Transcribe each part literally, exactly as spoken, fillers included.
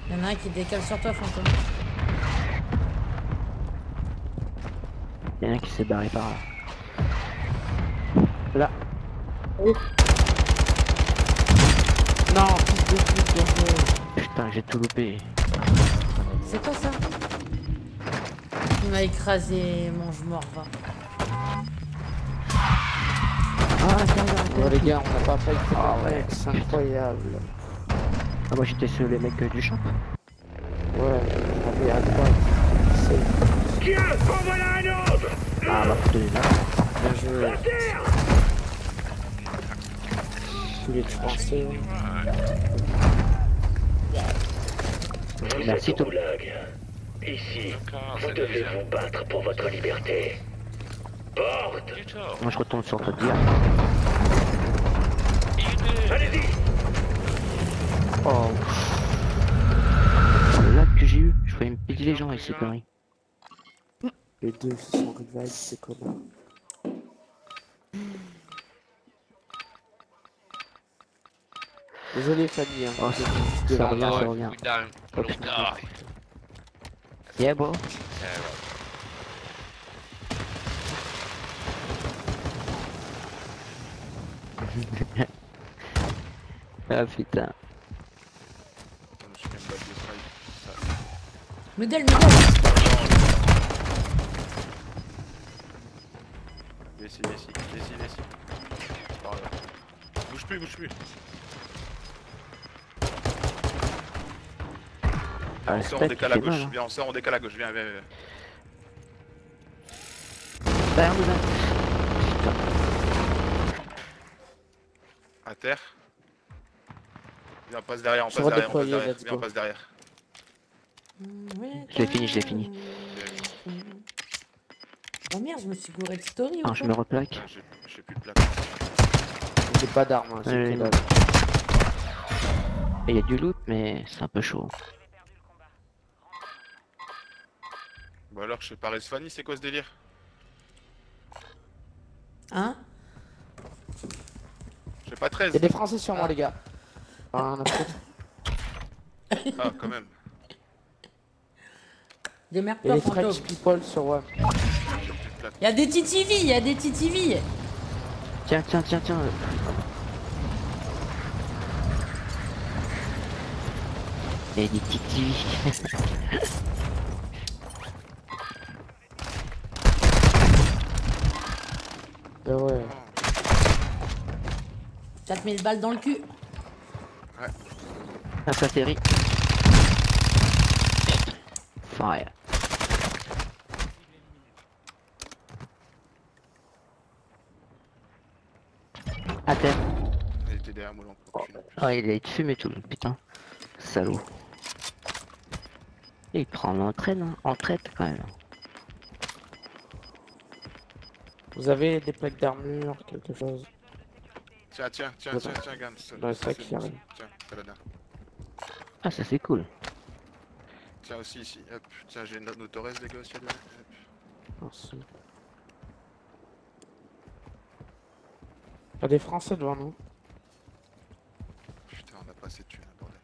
Y'en a un qui décale sur toi, fantôme. Y'en a un qui s'est barré par là. Là. Oh. Non, fils de pute, bien joué. Putain, j'ai tout loupé. C'est quoi ça? Il m'a écrasé, mange mort, va. Ah, tiens, tiens, Oh les gars, on n'a pas fait que Ah le ouais. mec, c'est incroyable. Ah, moi j'étais sur les mecs euh, du champ. Ouais, on avait à droite. C'est Tiens, en voilà un autre. Ah, bah faut donner là. bien joué. À terre. Tous les Français. Merci Vous êtes au tout. goulag. Ici, vous devez vous battre pour votre liberté. Porte. Moi je retourne sur toi de dire. Allez-y. Oh. Le lag que j'ai eu, je pouvais me péter les gens avec ces conneries. Les deux se sont rivales, ces connards. Désolé Fanny, hein. Oh, je- ça, je- ça je- revient, ça Oh, revient. we down. Oh We putain. die. Yeah, bro. Ah putain. Middle, middle. Viens ici, viens ici, viens ici, viens ici. Par là. Bouge plus, bouge plus. Ah, Viens, on le sort, on spec, décale il à fait gauche. mal, hein. Viens, on sort, on décale à gauche. Viens, viens, viens. Derrière nous là. Putain. À terre. Viens, on passe derrière, on Je passe derrière, on passe redéployer, derrière. let's Viens, on go. passe derrière. Je l'ai fini, je l'ai fini. Oh merde, je me suis gouré de story ou Ah, quoi? je me replaque. Putain, J'ai j'ai plus de place. J'ai pas d'armes, hein, j'ai Ouais, que non. dalle. Il y a du loot, mais c'est un peu chaud. Bon alors, je sais pas, Fanny, c'est quoi ce délire? Hein? J'ai pas Il y treize. a des Français sur moi, les gars. Ah, on a foutu. Ah, quand même. Il y a Démerde-toi, des fantôme. French people sur WAM. J'ai plus de place. Y'a des T T V, y'a des T T V. Tiens, tiens, tiens, tiens. Il y a des petites T V. Ah ouais. quatre mille balles dans le cul. Ah, ça atterrit. Fire. À terre. Il était derrière moi, l'enculé. Ah, il a fumé tout, putain. Salaud. Et il prend l'entraîne, hein. En traite quand même. Vous avez des plaques d'armure, quelque chose? Tiens, tiens, tiens, Ouais. tiens, tiens, Gans. Dans le Ça, sac c'est qui bon, arrive. ça. Tiens, Paladin. Ah, ça c'est cool. Tiens aussi ici, hop. Tiens, j'ai une auto reste, les gars, aussi à donner. Hop. Merci. Il y a des Français devant nous. Putain, on a pas assez de thunes, bordel.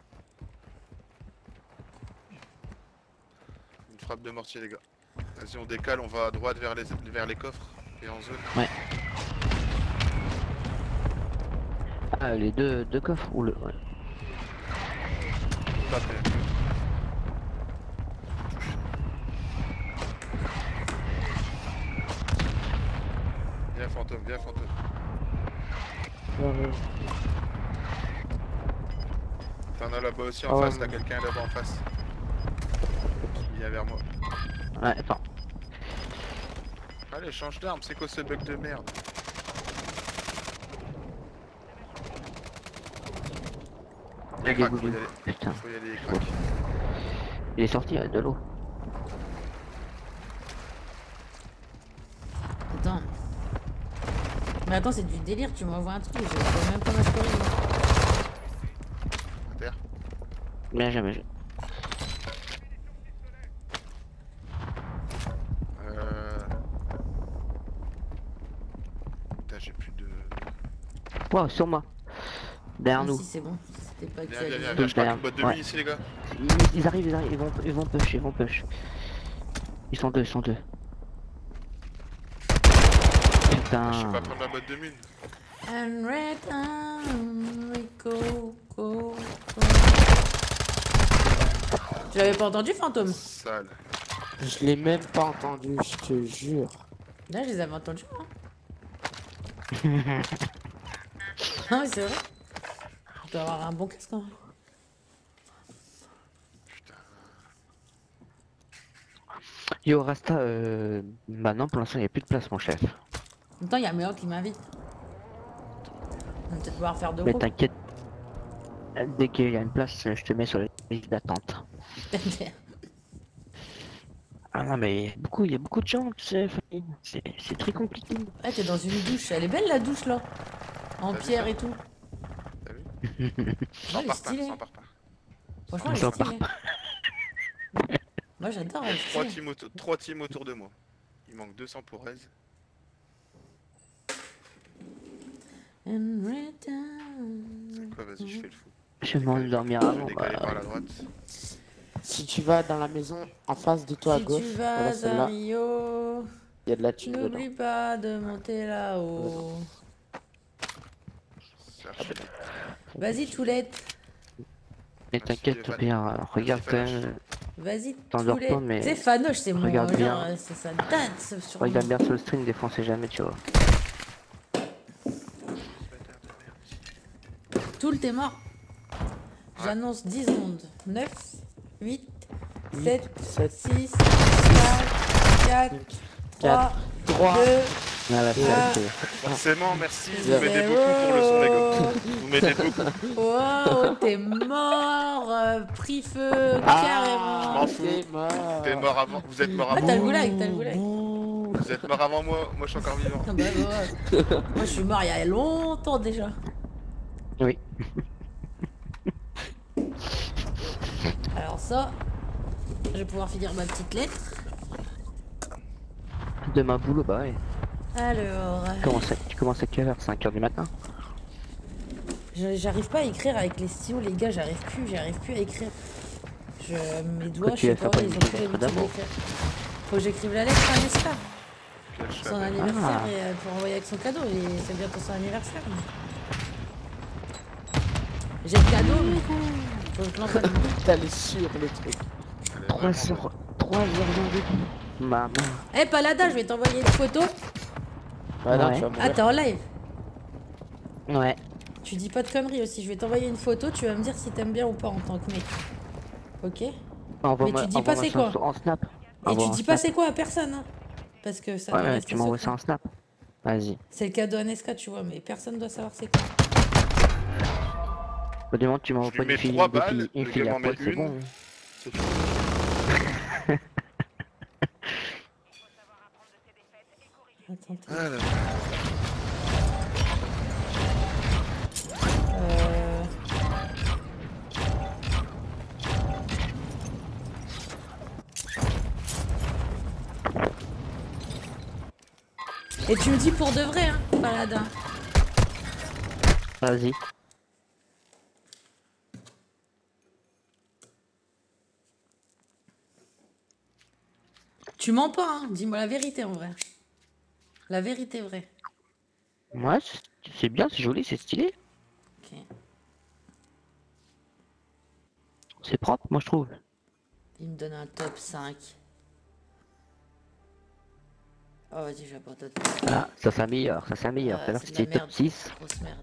Une frappe de mortier, les gars. Vas-y, on décale, on va à droite vers les, vers les coffres et en zone. Ah, les deux, deux coffres ou le. Ouais. Pas fait. Viens, fantôme, viens, fantôme. Euh, T'en as là-bas aussi en Oh, face, ouais. là, quelqu'un là-bas en face. Il vient vers moi. Ouais, attends. Allez, change d'arme, c'est quoi ce bug de merde? Les Crac, faut goulous. y aller. Putain. Faut y aller, crac. Il est sorti euh, de l'eau. Attends. Mais attends, c'est du délire, tu m'envoies un truc, je sais même pas ma story. moi. À terre. Bien jamais. je- Euh... Putain, j'ai plus de... Wow, sur moi. Derrière Ah, nous. si, c'est bon. T'es pas Viens, viens, viens, actualisé. viens, je marque une boîte de Ouais. mine ici, les gars. Ils, ils arrivent, ils arrivent, ils vont, ils vont push, ils vont push. Ils sont deux, ils sont deux. Putain. Je sais pas prendre la boîte de mine. And red on we go, go, go. Tu l'avais pas entendu, fantôme? Sale. Je l'ai même pas entendu, je te jure. Là, je les avais entendus, moi. Non, mais c'est vrai. Je dois avoir un bon casque, quand même. Yo Rasta, euh, maintenant pour l'instant il n'y a plus de place mon chef. En même temps, il y a Méo qui m'invite. On va peut-être pouvoir faire deux Mais groupes. t'inquiète, dès qu'il y a une place, je te mets sur la liste d'attente. Ah non mais il y a beaucoup, il y a beaucoup de gens, tu sais, c'est c'est très compliqué. Ouais, t'es dans une douche. Elle est belle, la douche, là. En T'as vu pierre ça et tout. T'as vu? Ouais, Sans elle est part pas, stylée. sans part pas. Franchement, elle est Sans part stylée. Moi, j'adore, elle est Trois stylée. teams, auto- trois teams autour de moi. Il manque deux cents pour Rez. And red on- C'est quoi, vas-y, je fais le fou. Je vais m'en dormir Je avant. vais décaler bah, par la droite. Si tu vas dans la maison en face de toi à Si gauche, tu voilà vas à celle-là, Rio, il y a de la thune dedans. n'oublie pas de monter là-haut. Cherche. Vas-y, Toulette. Mais t'inquiète, au pire, euh, regarde quand même, Vas-y, T'endors Toulette. pas, mais C'est Fanoche, c'est mon regarde genre, bien. euh, c'est sa date ce surnom. regarde bien sur le stream, des fois on sait jamais, tu vois. Toul, t'es mort. J'annonce dix secondes. neuf, huit, sept, sept, six, cinq, quatre, trois, trois, deux, Ah là, Ah. c'est Forcément, merci. Vous zéro. m'aidez beaucoup pour le son, les gars. Vous m'aidez beaucoup. Wow, t'es mort, euh, pris feu, Ah, carrément. m'en fous. t'es mort. T'es mort avant. Vous êtes mort Ah, avant t'as le moi. goulag, t'as le goulag. Vous êtes mort avant moi. Moi, je suis encore vivant. Ah bah, ouais. Moi, je suis mort il y a longtemps déjà. Oui. Alors ça, je vais pouvoir finir ma petite lettre. Demain boulot, bah ouais. Alors, Tu commences à, tu commences à quelle heure? cinq heures du matin? je- j'arrive pas à écrire avec les stylos, les gars, j'arrive plus, j'arrive plus à écrire. Je, mes doigts, tu je sais vas faire pas, pas ils une ont plus lettre l'habitude d'abord d'écrire. Faut que j'écrive la lettre à Nesca. Quel Son chat. anniversaire Ah. et euh, pour envoyer avec son cadeau, et c'est bientôt son anniversaire. mais- J'ai le cadeau, mais faut que je l'envoie. T'allais sur le truc. Elle est trois vraiment heures, trois heures vingt-deux. Maman. Eh Palada, je vais t'envoyer une photo. Bah non, Ouais. tu vas mourir. Ah, t'es en live. Ouais. Tu dis pas de conneries aussi, je vais t'envoyer une photo, tu vas me dire si t'aimes bien ou pas en tant que mec. Ok? Et Envoie-moi- tu dis pas envoie-moi c'est ça quoi. En en snap. tu Envoie en dis pas snap. c'est quoi à personne, hein. Parce que ça Ouais, doit ouais, rester tu m'envoies secret. ça en snap. Vas-y. C'est le cadeau à Nesca, tu vois, mais personne doit savoir c'est quoi. Au moment tu m'envoies Je pas lui mets une fille, trois des balles, filles- une le fille gars à m'en poil, met c'est une. bon. C'est tout. Attends, attends. Alors, Euh... Et tu me dis pour de vrai, hein, Palada. Vas-y. Tu mens pas, hein. Dis-moi la vérité en vrai. La vérité vraie. Ouais, c'est- c'est bien, c'est joli, c'est stylé. Ok. C'est propre, moi je trouve. Il me donne un top cinq. Oh, vas-y, j'abandonne. Ah, ça s'améliore, ça s'améliore. Ah, Tout à l'heure c'est de la c'était top merde. six. Grosse merde.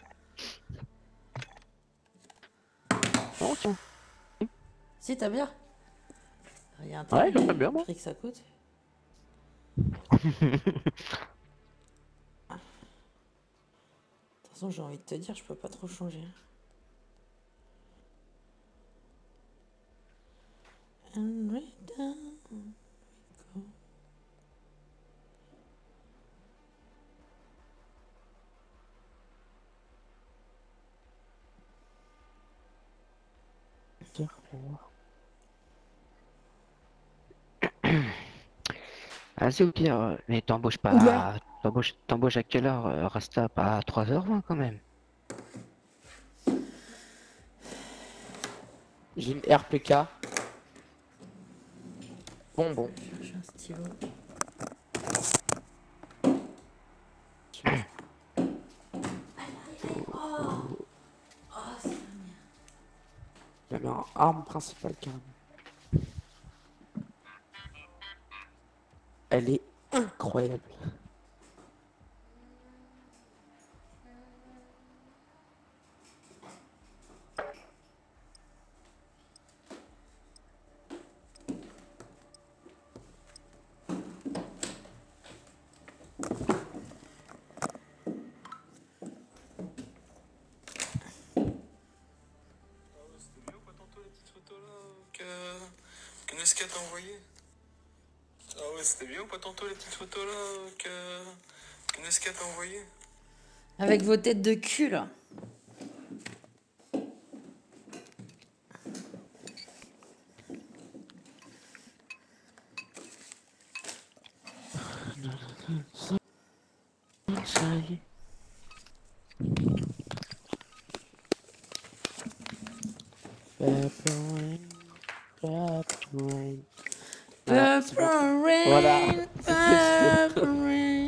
Oh, tiens. Si, t'as bien. Il y a un Ouais, truc, j'aime bien, moi. le prix que ça coûte. De toute façon, j'ai envie de te dire, je peux pas trop changer. And right down we go. Vas-y au pire, euh, mais t'embauches pas. Oula. T'embauches, t'embauches à quelle heure, euh, Rasta? Pas à trois heures vingt quand même. J'ai une R P K. Bon, bon. Je cherche un stylo. J'avais un arme principale carrément. Elle est incroyable. Que Nesca t'a envoyé. Ah ouais, c'était bien ou pas tantôt les petites photos là que, que Nesca t'a envoyé. Avec vos têtes de cul là. Ça y est. Purple rain, purple rain. Purple c'est bon. rain, Voilà. purple rain.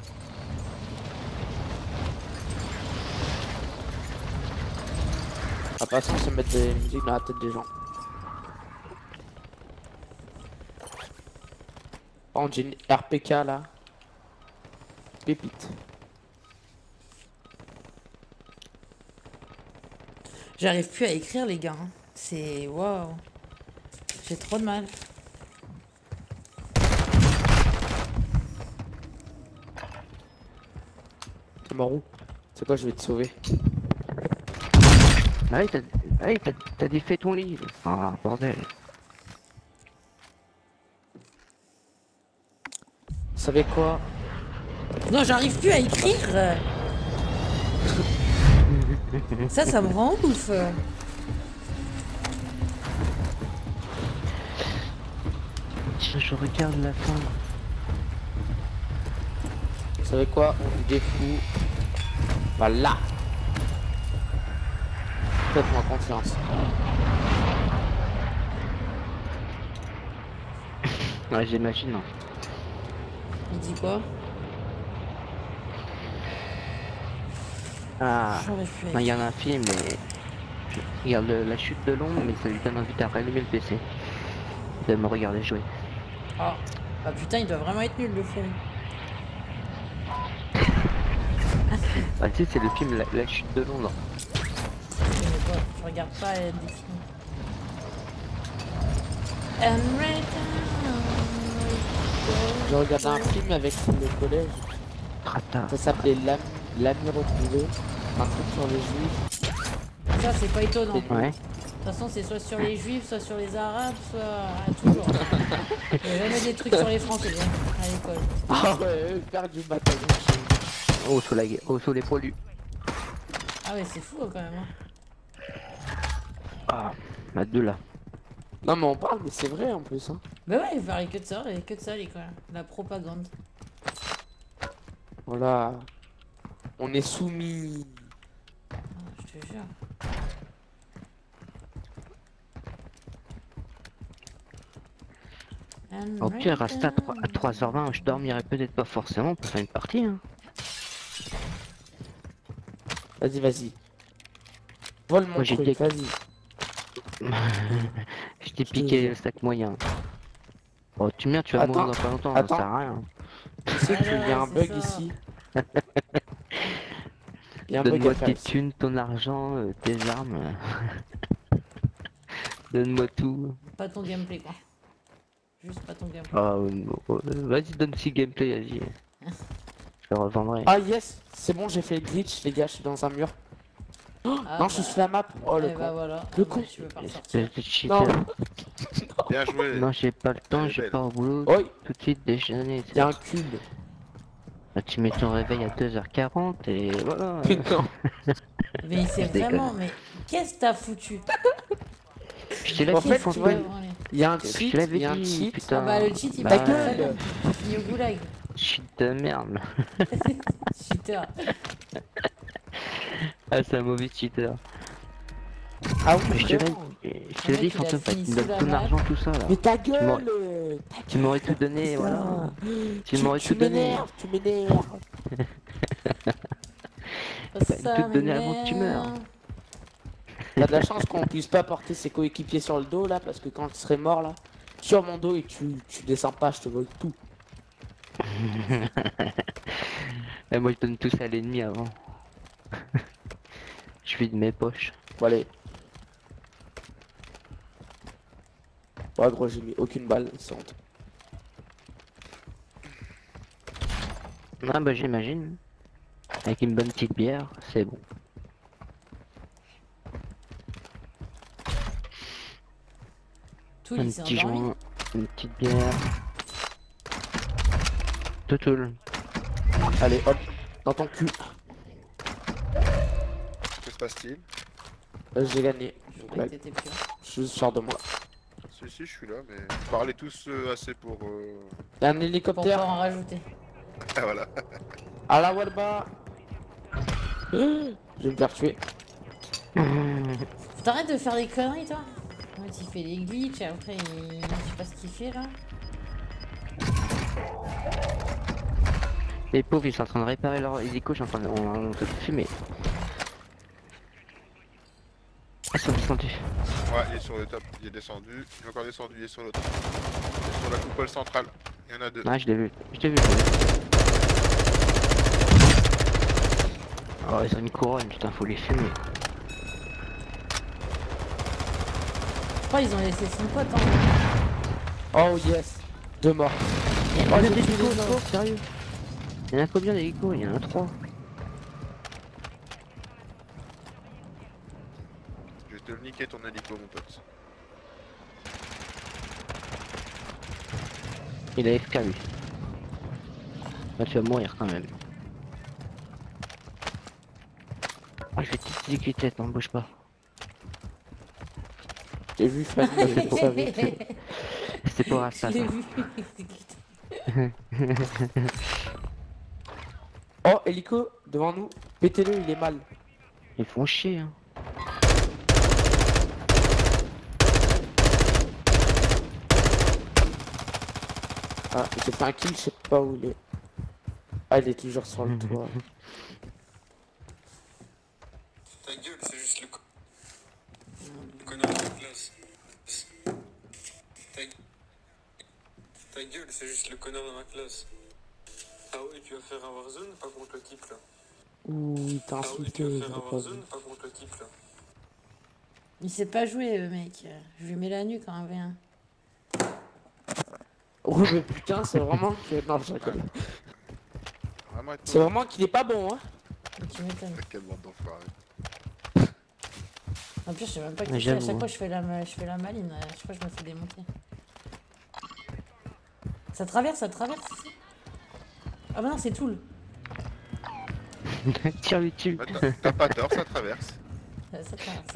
Ah, pas sans se mettre des musiques dans la tête des gens. Par contre, j'ai une R P K là. Pépite. J'arrive plus à écrire les gars. hein. C'est waouh. J'ai trop de mal. C'est marrant. C'est quoi, je vais te sauver. Ah oui, t'as ah oui, t'as- t'as défait ton lit. Ah, bordel. Vous savez quoi? Non, j'arrive plus à écrire. Ça, ça me rend ouf. Je, je regarde la fin. Vous savez quoi? On vous défoue. Voilà. Faites-moi confiance. Ouais, j'imagine. Il dit quoi? Ah, J'arrive plus à non, il y écrire. en a un film, mais je regarde le- la chute de l'ombre, mais ça lui donne envie de rallumer le P C. De me regarder jouer. Ah, bah putain, il doit vraiment être nul le film. Ah, tu sais, c'est le film la, la chute de Londres. Je connais pas, je regarde pas euh, des films. And right now, J'ai regardé un film avec le collège. Trata. Ça s'appelait L'âme l'ami retrouvé. Un truc sur les juifs. ça c'est pas étonnant. De Ouais. toute façon, c'est soit sur les juifs, soit sur les arabes, soit. Ah, toujours. Il y a jamais des trucs sur les français hein, à l'école. Ah ouais, faire du bataillon. Oh, sous la guerre. Oh, sous les poilus. Ah ouais, c'est fou quand même. Hein. Ah, la deux là. Non mais on parle, mais c'est vrai en plus. Hein. Bah ouais, il parlait que de ça, et que de ça à l'école. La propagande. Voilà. On est soumis. Ah, je te jure. And Au pire, right reste à now. trois heures vingt, je dormirai peut-être pas forcément pour faire une partie. Hein. Vas-y, vas-y. Vole mon Moi, j'ai truc, des- vas-y. Je t'ai piqué le stack moyen. Oh, tu viens, tu vas Attends, mourir dans pas longtemps, ça attends. sert à rien. Tu sais qu'il y a un c'est bug ça. ici. Il y a un bug Donne-moi à faire tes ici. thunes, ton argent, euh, tes armes. Donne-moi tout. Pas ton gameplay quoi. Juste pas ton gameplay. Ah, euh, oh, euh, vas-y, donne si gameplay, vas-y. Je le revendrai. Ah yes, c'est bon, j'ai fait le glitch, les gars, je suis dans un mur. Oh, Ah, non, bah. je suis sur la map. Oh le Eh bah con. voilà. Le Ah bah, con. tu veux pas ressortir. Espèce de cheater. Non, Bien joué. Non, j'ai pas le temps, Elle est j'ai belle. pas au boulot. oh, Tout de suite déjeuner. il y a un cube. Bah, tu mets ton réveil à deux heures quarante et voilà. Putain. Mais il sait Je déconne. vraiment, mais qu'est-ce que t'as foutu? Je t'ai la En fait, fait, tu vois, Ouais, branlé. il y a un Je cheat, te l'avais il y a un dit, cheat. putain. Ah bah le cheat il Bah, part Ta très gueule. bien. Tu finis au goulag. Shit de merde. Cheater. Ah, c'est un mauvais cheater. Ah oui, Mais je te l'ai vraiment. je te Le l'ai mec, dit, il a fantôme, fini tu me sous donnes la ton map. argent, tout ça là. Mais ta Tu m'aurais- gueule euh, ta Tu m'aurais tout donné, gueule, voilà. ça. Tu m'aurais tu tout donné. m'énerves, tu m'énerves. T'as Ça tout donné avant que tu meurs. m'énerve. T'as de la chance qu'on puisse pas porter ses coéquipiers sur le dos là, parce que quand je serai mort là, sur mon dos et tu, tu descends pas, je te vole tout. Et moi je donne tout ça à l'ennemi avant. Je vide mes poches. Bon allez. Ouais gros, j'ai mis aucune balle, c'est honte. Ah bah j'imagine. Avec une bonne petite bière, c'est bon. Tout, Un il s'est petit endormi. joint, une petite bière. Tout tout. Allez hop, dans ton cul. Que se passe-t-il? Euh, j'ai gagné. Je Donc croyais là, que t'étais plus là. je sors de moi. Si, si, je suis là, mais parlez tous euh, assez pour. Euh... Y'a un Pour hélicoptère. pouvoir en rajouter. Ah voilà. À la Walba. Je vais me faire tuer. Faut t'arrêter de faire des conneries, toi. Ouais, il fait des glitches, et après, il... je sais pas ce qu'il fait, là. Les pauvres ils sont en train de réparer leur hélico, je suis en train de... On, on peut fumer. Ah, ils sont descendus. Ouais, il est sur le top, il est descendu. Il est encore descendu, il est sur l'autre. Il est sur la coupole centrale. Il y en a deux. Ah je l'ai vu, je l'ai vu. je l'ai vu. Oh ils ont une couronne, putain faut les fumer. Je crois qu'ils ont laissé son pote, hein. Oh yes. Deux morts. Il y a Oh, combien j'ai tué d'hélicos, les trop, autres. sérieux? Il y en a combien d'hélicos? Il y en a trois. Je vais te le niquer ton hélico, mon pote. Il a F K lui. Bah tu vas mourir quand même. Ah je vais t'exécuter, t'en bouge pas. J'ai vu Fanny, c'est pour ça vite. C'était pour Je Asta l'ai ça. vu. Oh, hélico, devant nous. Pétez-le, il est mal. Ils font chier hein. Ah, j'ai fait un kill, je sais pas où il est. Ah, il est toujours sur le toit. Ta gueule, c'est juste le, co- le connard de la classe. Ta... Ta gueule, c'est juste le connard de ma classe. Ah ouais, tu vas faire un Warzone, pas contre le type là. Ouh, il t'a Ah ouais, insulté, tu vas je faire l'ai un pas vu. Warzone, pas contre le type là. Il sait pas jouer, le mec. Je lui mets la nuque en V un. Oh, mais putain, c'est vraiment que. Non, je rigole. Vraiment être C'est vraiment qu'il est pas bon, hein. Tu m'étonnes. Quelle bande d'enfoirés. En plus, je sais même pas qui Ouais, c'est. À j'avoue, chaque hein. fois, je fais la, ma- je fais la maline. À chaque fois, je me fais démonter. Ça traverse, ça traverse ici. Ah bah non, c'est Toul. Tire lui dessus. Bah, t'as- T'as pas tort, ça traverse. Ça, ça traverse.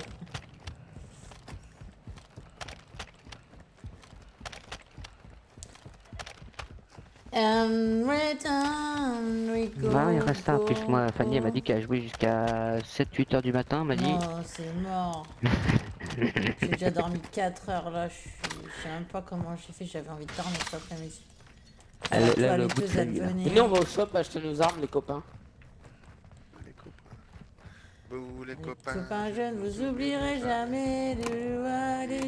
And return, we go, Bah il reste tard, go, plus moi Fanny elle m'a go. dit qu'elle a joué jusqu'à sept huit heures du matin, elle m'a dit. Non, c'est mort. J'ai déjà dormi quatre heures là. Je suis- je sais même pas comment j'ai fait. J'avais envie de dormir cet après-midi. Elle- Toi, là, les le bout de deux, sa elles vie, là. venaient. Venez, on va au shop acheter nos armes, les copains. Les copains. Vous les Les copains. copains jeunes, vous oublierez jamais de voir des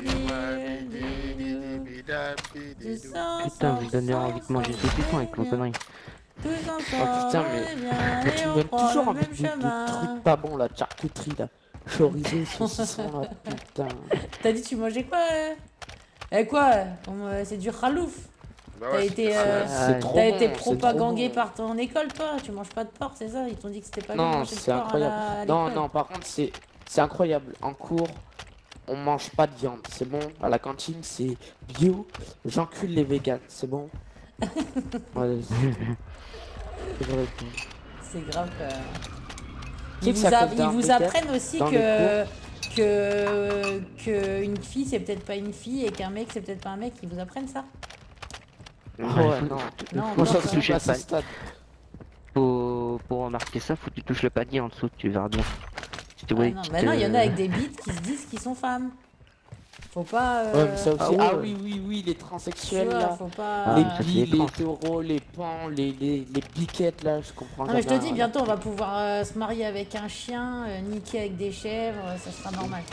Putain, vous me donnez envie de manger ce saucisson avec vos conneries. Tous ensemble, Oh, putain, mais- on est bien, Mais et tu me on donnes prend toujours le envie même de, de chemin. trucs pas bons, la charcuterie, là. Chorizo, saucisson, là, putain. T'as dit tu mangeais quoi euh Eh quoi on, euh, C'est du khalouf. Bah T'as ouais, été, c'est- euh, Ah, c'est trop T'as bon, été c'est trop propagandé bon. par ton école, toi. Tu manges pas de porc, c'est ça? Ils t'ont dit que c'était pas bien de Non, manger de c'est porc à incroyable. la- à Non, l'école. non, par contre, c'est c'est incroyable. En cours, on mange pas de viande, c'est bon. À la cantine, c'est bio. J'encule les véganes, c'est bon. Ouais, c'est- c'est vrai. C'est grave. euh. Qui Ils que vous, ça a- cause ils d'un vous vétère apprennent aussi dans que que que une fille c'est peut-être pas une fille et qu'un mec c'est peut-être pas un mec. Ils vous apprennent ça? Ouais, faut- non. Non, Moi, non, ça ça- se touche à ce pas. stade. Faut... Pour remarquer ça, faut que tu touches le panier en dessous, tu verras bien. Si tu vois Ah les non, petites, bah non, il y en a euh, avec des bites qui se disent qu'ils sont femmes. Faut pas. Ouais, Euh... mais ça aussi. Ah Ah, ouais. oui, oui, oui, les tu transsexuels vois, là. faut pas. Ah, Les mais ça, c'est bi, des les trans. taureaux, les pans, les, les, les biquettes là, je comprends Non, mais je te jamais, dis, hein, bientôt on va pouvoir euh, se marier avec un chien, euh, niquer avec des chèvres, euh, ça sera normal.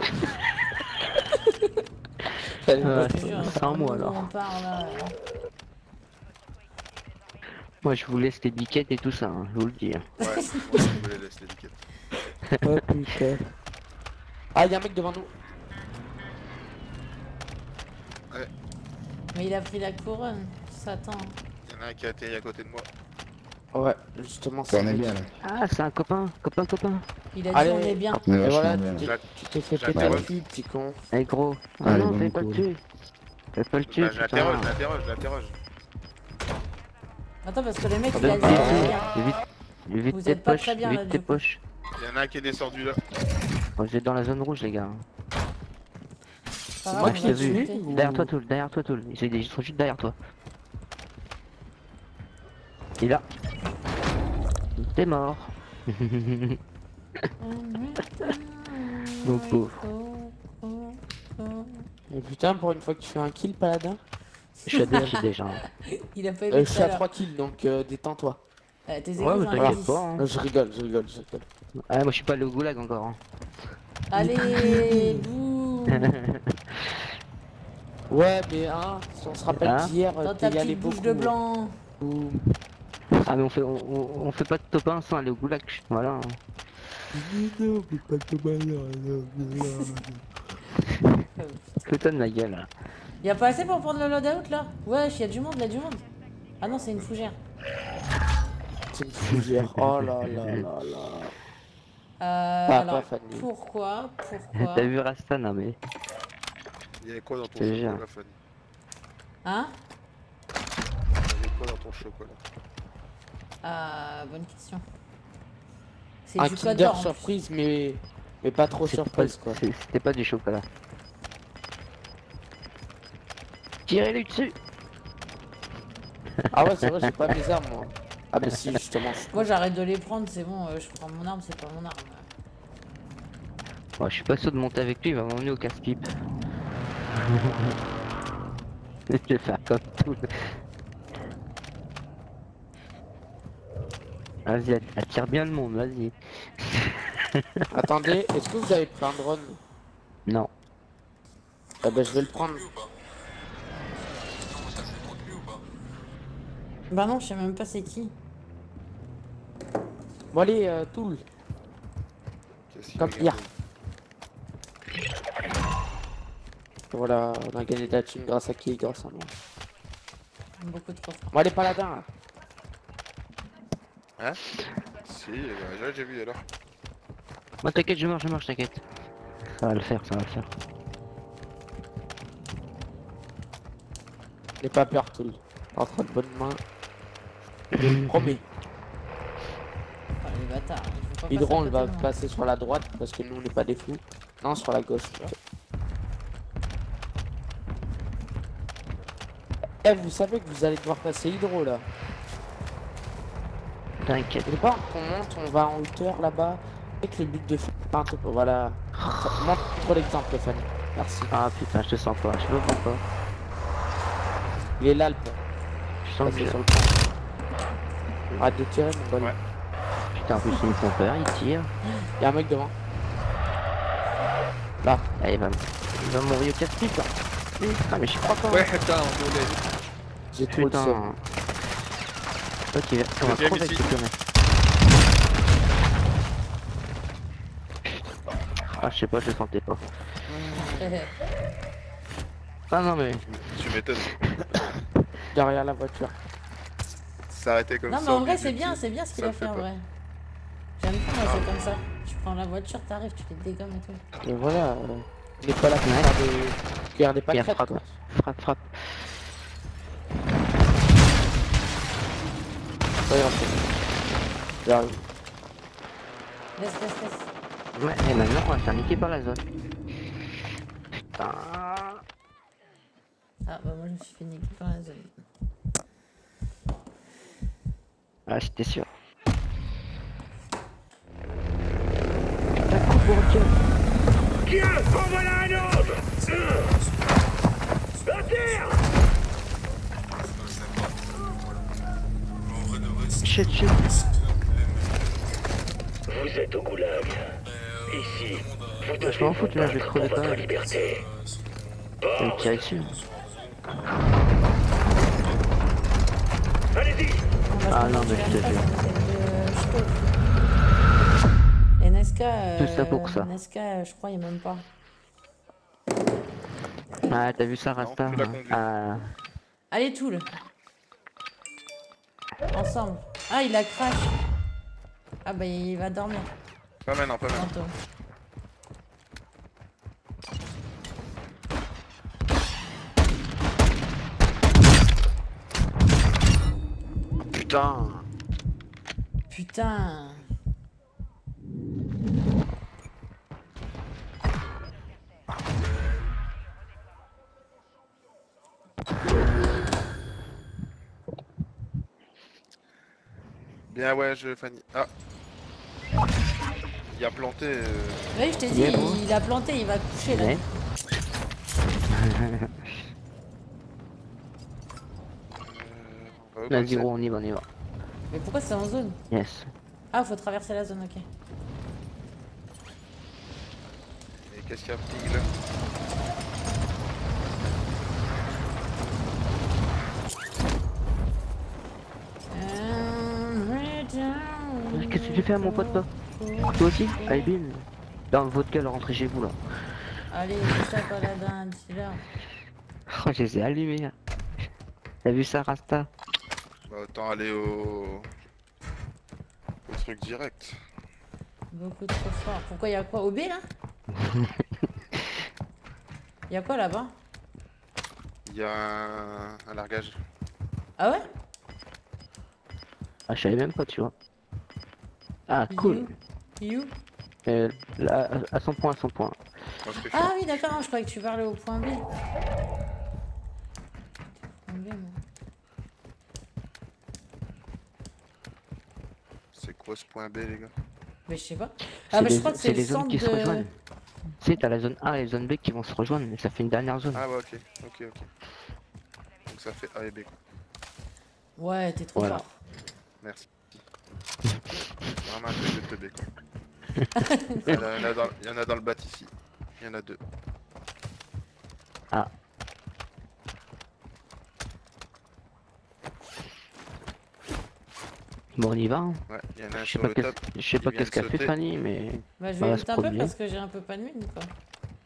là. Ah, Je te jure, c'est dans un le mois monde où alors. on parle là. euh, Moi je vous laisse les biquettes et tout ça, hein, je vous le dis. hein. Ouais, moi aussi je les laisse les biquettes. Oh putain. Ah, y'a un mec devant nous. Mais il a pris la couronne, Satan. Il y en a un qui a atterri à côté de moi. Ouais, justement, Ça c'est en est lui. bien là. Ah, c'est un copain, copain, copain. Il a dit Allez. on est bien. On est Et voilà, vachement bien. tu là. t'es- tu t'es fait J'attends. péter le cul, petit con. Eh gros. Ah Allez, non, bon, fais pas le cool. tuer. Fais pas le tuer, Bah, je l'interroge, je putain. l'interroge, je l'interroge. Attends, parce que le mec Ah, il a bah, dit. vite, euh, vite, vite, vite Vous tes êtes pas poches, très bien, là, vite tes du coup. poches. Il y en a un qui est descendu là. Oh, vous êtes dans la zone rouge les gars. pas moi grave, qui on va l'ai tué discuter. ou- Derrière toi Toul, derrière toi Toul. Ils sont ils sont juste derrière toi. Il est là. T'es mort. Mon pauvre. Mais putain, pour une fois que tu fais un kill, paladin. Je suis à deux kills déjà. Il a pas aimé Euh, je tout suis à à l'heure. trois kills, donc euh, détends-toi. Euh, Tes Ouais, écoutes, mais j'en ai t'inquiète dix. pas. hein. Euh, je rigole, je rigole, je rigole. Ah, moi je suis pas allé au goulag encore. hein. Allez, bouh. Ouais, mais hein, si on se rappelle Hein d'hier, Dans t'es ta y allé petite beaucoup. bouche de blanc. Boum. Ah, mais on fait, on, on, on fait pas de top un sans aller au goulag. Voilà. Clotonne la gueule. là. Y a pas assez pour prendre le loadout là? Wesh, y a du monde, y a du monde. Ah non, c'est une fougère. C'est une fougère. Oh là là là là. Euh, Pas- alors, pas Fanny. pourquoi Pourquoi T'as vu Rasta, non mais. Il y avait quoi dans ton Je te jure. chocolat, Fanny? Hein Il y avait quoi dans ton chocolat? Ah, bonne question. C'est Un du code Kinder d'or. en plus. surprise, mais mais pas trop C'était pas, surprise quoi. c'est- c'était pas du chocolat. Tirez-lui dessus. Ah ouais, c'est vrai, j'ai pas mes armes moi. Ah bah si, justement. je- Moi j'arrête de les prendre, c'est bon, euh, je prends mon arme, c'est pas mon arme. Bon, je suis pas sûr de monter avec lui, il va m'emmener au casse-pipe. Je vais faire comme tout. Vas-y, att- attire bien le monde, vas-y. Attendez, est-ce que vous avez pris un drone? Non. Ah bah je vais le prendre. Bah non, je sais même pas c'est qui. Bon allez, euh, Toul. Qu'est-ce qu'il Comme regarde? hier. Voilà, on a gagné de la thune grâce à qui? Grâce à moi. Beaucoup trop fort. Bon allez, paladin là. Hein? Si, bah, j'ai vu alors. Moi t'inquiète, je marche, je marche, t'inquiète. Ça va le faire, ça va le faire. N'aie pas peur, Toul. Entre de bonnes mains. Je te promets. Ah, les bâtards. ils vont pas Hydron, passer il à va côté de moi. passer sur la droite parce que nous on n'est pas des fous. Non, sur la gauche. Eh, vous savez que vous allez devoir passer Hydro là. T'inquiète. Et pas qu'on monte, on va en hauteur là-bas. Avec le but de faire un truc. Voilà. Montre l'exemple, Fanny. Merci. Ah putain, je te sens pas, je sais pas pourquoi. Il est là le pont. Je sens que Passez je... sur le pont. Arrête de tirer, mon bon. Ouais. Putain, en plus il me font peur, il tire. Il y a un mec devant. Là. Ah, il va, m- il va mourir au casse-pipe là. Putain, mais je crois pas. Ouais, putain, on voulait. J'ai trop de seum. Putain. Ok, on va Deuxième crever ici. ce connerie. Ah, je sais pas, je le sentais pas. Ah non, mais. Tu m'étonnes. Derrière la voiture. S'arrêter comme Non, ça. mais en au vrai, milieu c'est du bien, pied, c'est bien ce qu'il ça a me fait fait en pas. vrai. J'aime pas, moi, c'est comme ça. Tu prends la voiture, t'arrives, tu les dégommes et tout. Et voilà. euh, On n'est pas là pour Ouais. faire des. Cueillir des Il y a pâquerettes frappe, quoi. frappe, frappe. Regarde, c'est- J'arrive. Laisse, laisse, laisse. Ouais, et maintenant on va se faire niquer par la zone. Putain. Ah, bah moi, je me suis fait niquer par la zone. Ah, j'étais sûr. Putain, coupe pour Dieu. Tiens, en voilà un autre. À terre. En vrai de vrai, c'est Shit, shit. Vous êtes au goulag. Ici, vous Je devez m'en vous fous, là, je vais battre crever pour quand votre même. liberté. Je vais me tirer dessus. Allez-y. Ah non, mais je te jure. Et Nesca, euh, Tout ça pour ça. Nesca, je crois, il est même pas. Ah, t'as vu ça, Rasta? tu l'as conduit. Ah, Allez, Toul. Ensemble. Ah, il a crash. Ah bah il va dormir Pas maintenant, pas maintenant. tantôt. Putain. Putain. Bien ouais, je Fanny. Ah. Il a planté. Euh... Oui, je t'ai dit, Bien, bon. il a planté, il va coucher là. ouais. euh, on va au Vas-y, vingt-sept. gros, on y va, on y va. Mais pourquoi c'est en zone? Yes. Ah, faut traverser la zone, ok. Et qu'est-ce qu'il y a petit là? Qu'est-ce que tu fais à mon pote, toi? Toi aussi? Allez, bim. Dans votre gueule, rentrez chez vous, là. Allez, ça paladin, d'ici là. Oh, je les ai allumés, là. T'as vu ça, Rasta? Bah autant aller au... au truc direct. Beaucoup trop fort. Pourquoi il y a quoi? O B là? Il y a quoi là-bas? Il y a un, un largage. Ah ouais? Ah, je savais même pas, tu vois. Ah, cool. You? Euh, là, à son point, à son point. Moi, ce que je Ah oui, d'accord, je croyais que tu parlais au point B. Point B, moi. C'est quoi ce point B, les gars? Mais je sais pas. C'est Ah bah je les- crois que c'est c'est le les zones centre qui se de... rejoignent. Tu sais, t'as la zone A et la zone B qui vont se rejoindre, mais ça fait une dernière zone. Ah ouais, ok, ok, ok. Donc ça fait A et B, quoi. Ouais, t'es trop Voilà. fort. Merci. Vraiment un truc de teubé, quoi. Il y, en a, il y en a dans, il y en a dans le bat ici. Il y en a deux. Ah. Bon, on y va. Hein. Ouais, il y en a un Je sais sur pas le qu'est-ce top. je sais pas vient qu'est-ce de qu'a fait sauter. Fanny, mais Bah je On vais va vite se un peu promener. parce que j'ai un peu pas de mine quoi.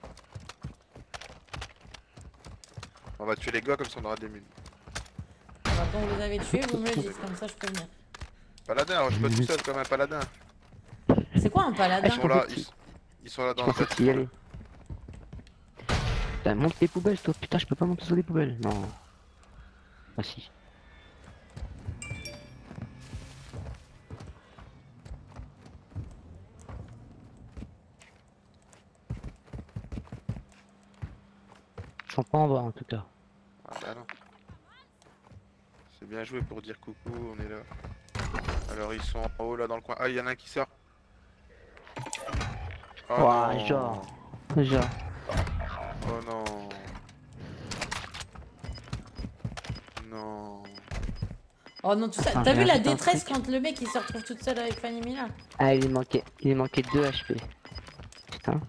On va tuer les gars comme ça on aura des mules. Bah, quand vous les avez tués, vous me le dites, comme ça je peux venir. Paladin, alors je suis pas tout seul comme un paladin. C'est quoi un paladin? Ils sont là, ils, ils sont là je dans le pensais qu'il y bâtiment. allait. Putain, monte les poubelles, toi. Putain, je peux pas monter sur les poubelles. Non. Ah si. Ils sont pas en bas en tout cas. Ah bah non. C'est bien joué pour dire coucou, on est là. Alors ils sont en haut là dans le coin. Ah, il y en a un qui sort. Oh Ouah, non. genre. Genre. Oh non. Non. Oh non, tout ça. Ah, T'as j'ai vu la rajouté un détresse truc. quand le mec il se retrouve toute seule avec Fanny Mila? Ah, il manquait, il manquait deux H P. Putain.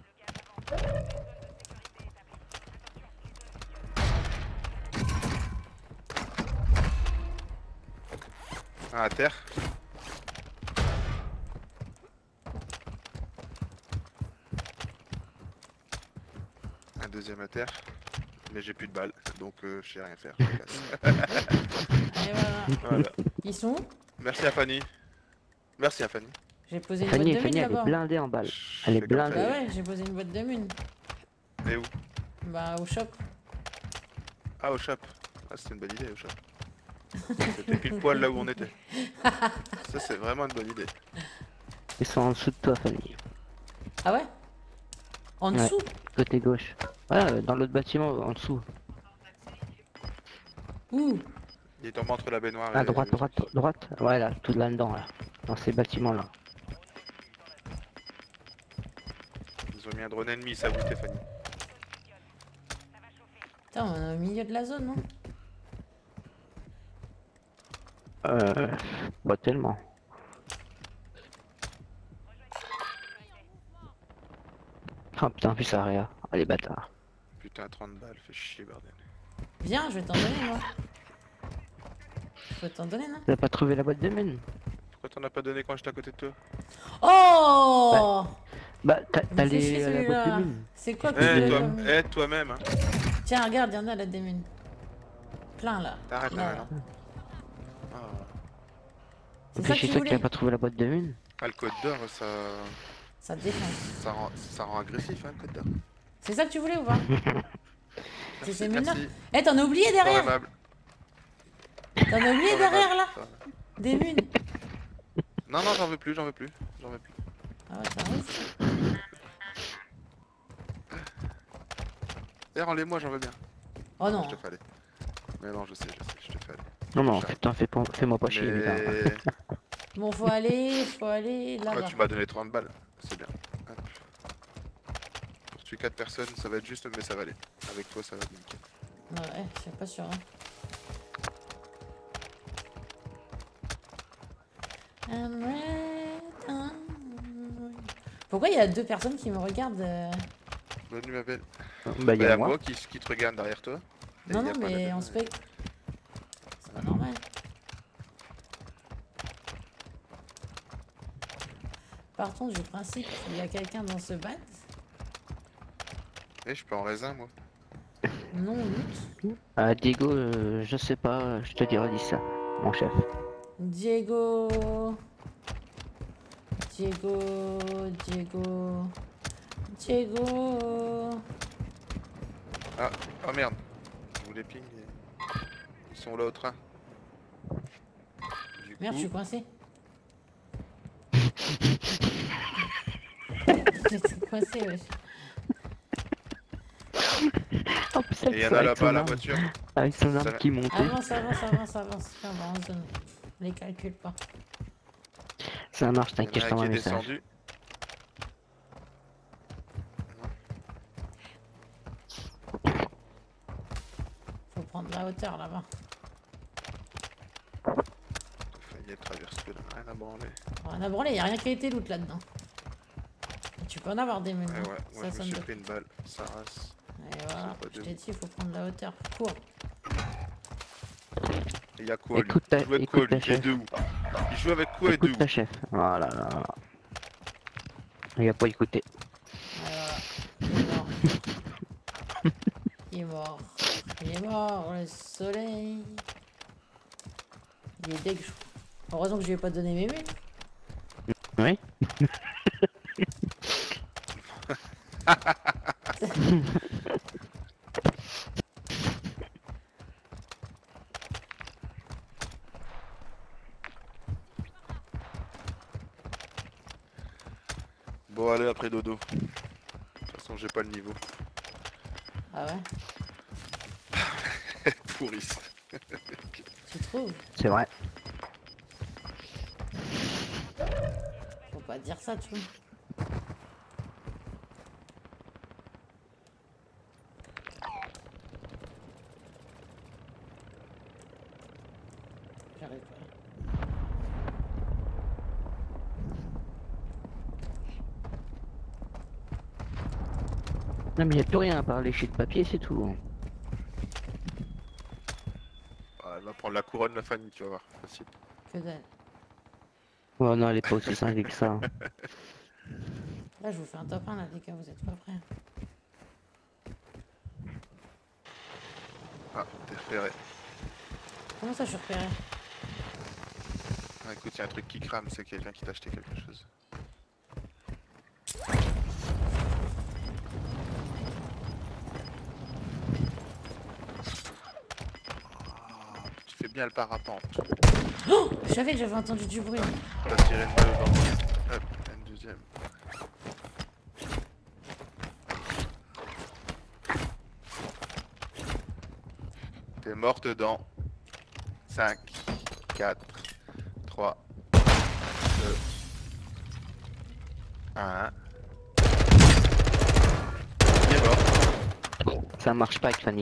Un à terre. Un deuxième à terre. Mais j'ai plus de balles, donc euh, je sais rien faire. je me casse. Et voilà. Voilà. Ils sont où? Merci à Fanny. Merci à Fanny. J'ai posé une Fanny, boîte de Fanny, mine elle est là-bas. blindée en balles. Je Elle est fais comme blindée. Bah Fanny. ouais, j'ai posé une boîte de mine. Mais où? Bah au shop. Ah, au shop. Ah, c'était une bonne idée, au shop. C'était pile poil là où on était. Ça, c'est vraiment une bonne idée. Ils sont en dessous de toi, Fanny. Ah ouais? En Ouais. dessous? Côté gauche. Ouais, euh, dans l'autre bâtiment, en dessous. Où? Il est tombé entre la baignoire À et... droite, droite, droite. Ouais, là, tout là-dedans, là. Dans ces bâtiments-là. Ils ont mis un drone ennemi, ça vous Stéphanie. Putain, on est au milieu de la zone, non? Euh... Pas tellement. Oh putain, plus ça rien. Oh les bâtards. Putain, trente balles, fait chier, bordel. Viens, je vais t'en donner, moi. Je peux t'en donner, non? T'as pas trouvé la boîte de mine? Pourquoi t'en as pas donné quand j'étais à côté de toi? Oh! Bah, t'as Il t'as me fait chier, les la boîte de celui-là. mine. C'est quoi que Eh, c'est toi, comme- eh, toi-même, hein. Tiens, regarde, il y en a là des mines. Plein là. T'arrêtes là, Là, maintenant. Ah, C'est Fais ça que chier tu toi qui a voulais? pas trouvé la boîte de mine. Ah, le code d'or, ça... Ça te défonce. Ça rend, ça rend agressif, hein, le code d'or. C'est ça que tu voulais ou pas? C'est Merci, ces mines-là? merci. Eh, t'en as oublié Fort derrière? aimable. T'en as oublié Fort derrière aimable. là? Fort aimable. Des mines? Non, non, j'en veux plus, j'en veux plus. J'en veux plus. Ah ouais, ça risque. Eh, rends-les-moi, j'en veux bien. Oh non. Je te fais aller. Mais non, je sais, je sais, je te fais aller. Non, non, putain, fais pas- fais-moi pas chier, les gars. Mais... Bon, faut aller, faut aller Ah, là-bas. tu m'as donné trente balles, c'est bien. Hop. Pour tuer quatre personnes, ça va être juste, mais ça va aller. Avec toi, ça va être nickel. Ouais, je suis pas sûr. Hein. I'm red, I'm red. Pourquoi il y a deux personnes qui me regardent euh, Bonne nuit, ma belle. Bah, Bah, y y a a moi. moi qui, qui te regarde derrière toi. Et Non, y a non, pas la mais belle. on se fait. C'est pas normal. Partons du principe qu'il y a quelqu'un dans ce bat. Eh, je suis pas en raisin, moi. Non, lutte. Ah, Diego, euh, je sais pas, euh, je te dirai dit ça, mon chef. Diego. Diego. Diego. Diego. Ah, oh merde. Je voulais ping. et- Ils sont là au train. Du Merde, je coup, suis coincé. J'étais coincé, wesh. Oh, putain, et y en a avec là-bas son à la arme- voiture. Avec son Ça arme va. qui monte. Avance, avance, avance, avance. Viens, on va en zone. On les calcule pas. Ça marche, Il y en t'inquiète, a je un qui t'envoie un est message. descendu. Faut prendre la hauteur là-bas. T'as failli être traversé là, rien à branler. Rien à branler, y a rien qui a été loot là-dedans. Et tu peux en avoir des menus. Ouais, ouais, ça, moi je ça me me suis donne- pris une balle, ça rase. Et voilà, pas je de- t'ai dit, il faut prendre la hauteur. Cours. Et y'a quoi lui Écoute ta- Il joue avec écoute quoi ta lui Et chef. de où Il joue avec quoi et de Écoute où ta chef. Voilà. là, là. Il a pas écouté. Et voilà. Il est mort. Il est mort. Il est mort, le soleil. Il est deg. je- Heureusement que je lui ai pas donné mes mules. Oui. Bon allez après dodo. De toute façon j'ai pas le niveau. Ah ouais? Pourrisse. Tu trouves? C'est vrai. Faut pas dire ça, tu vois. J'arrive pas. Non mais y a plus rien à part les chiens de papier, c'est tout. Ah, elle va prendre la couronne la Fanny, tu vas voir. Facile. Que dalle. Oh non, elle est pas aussi cinglée que ça. hein. Là, je vous fais un top un, là, les gars, vous êtes pas prêts. Ah, t'es repéré. Comment ça, je suis repéré? Ah, écoute, y'a un truc qui crame, c'est quelqu'un qui t'a acheté quelque chose. Ah, tu fais bien le parapente. Oh, je savais que j'avais entendu du bruit. T'as tiré une balle dans le... Hop, une deuxième. T'es morte dans cinq, quatre, trois, deux, un. Ça marche pas avec Fanny.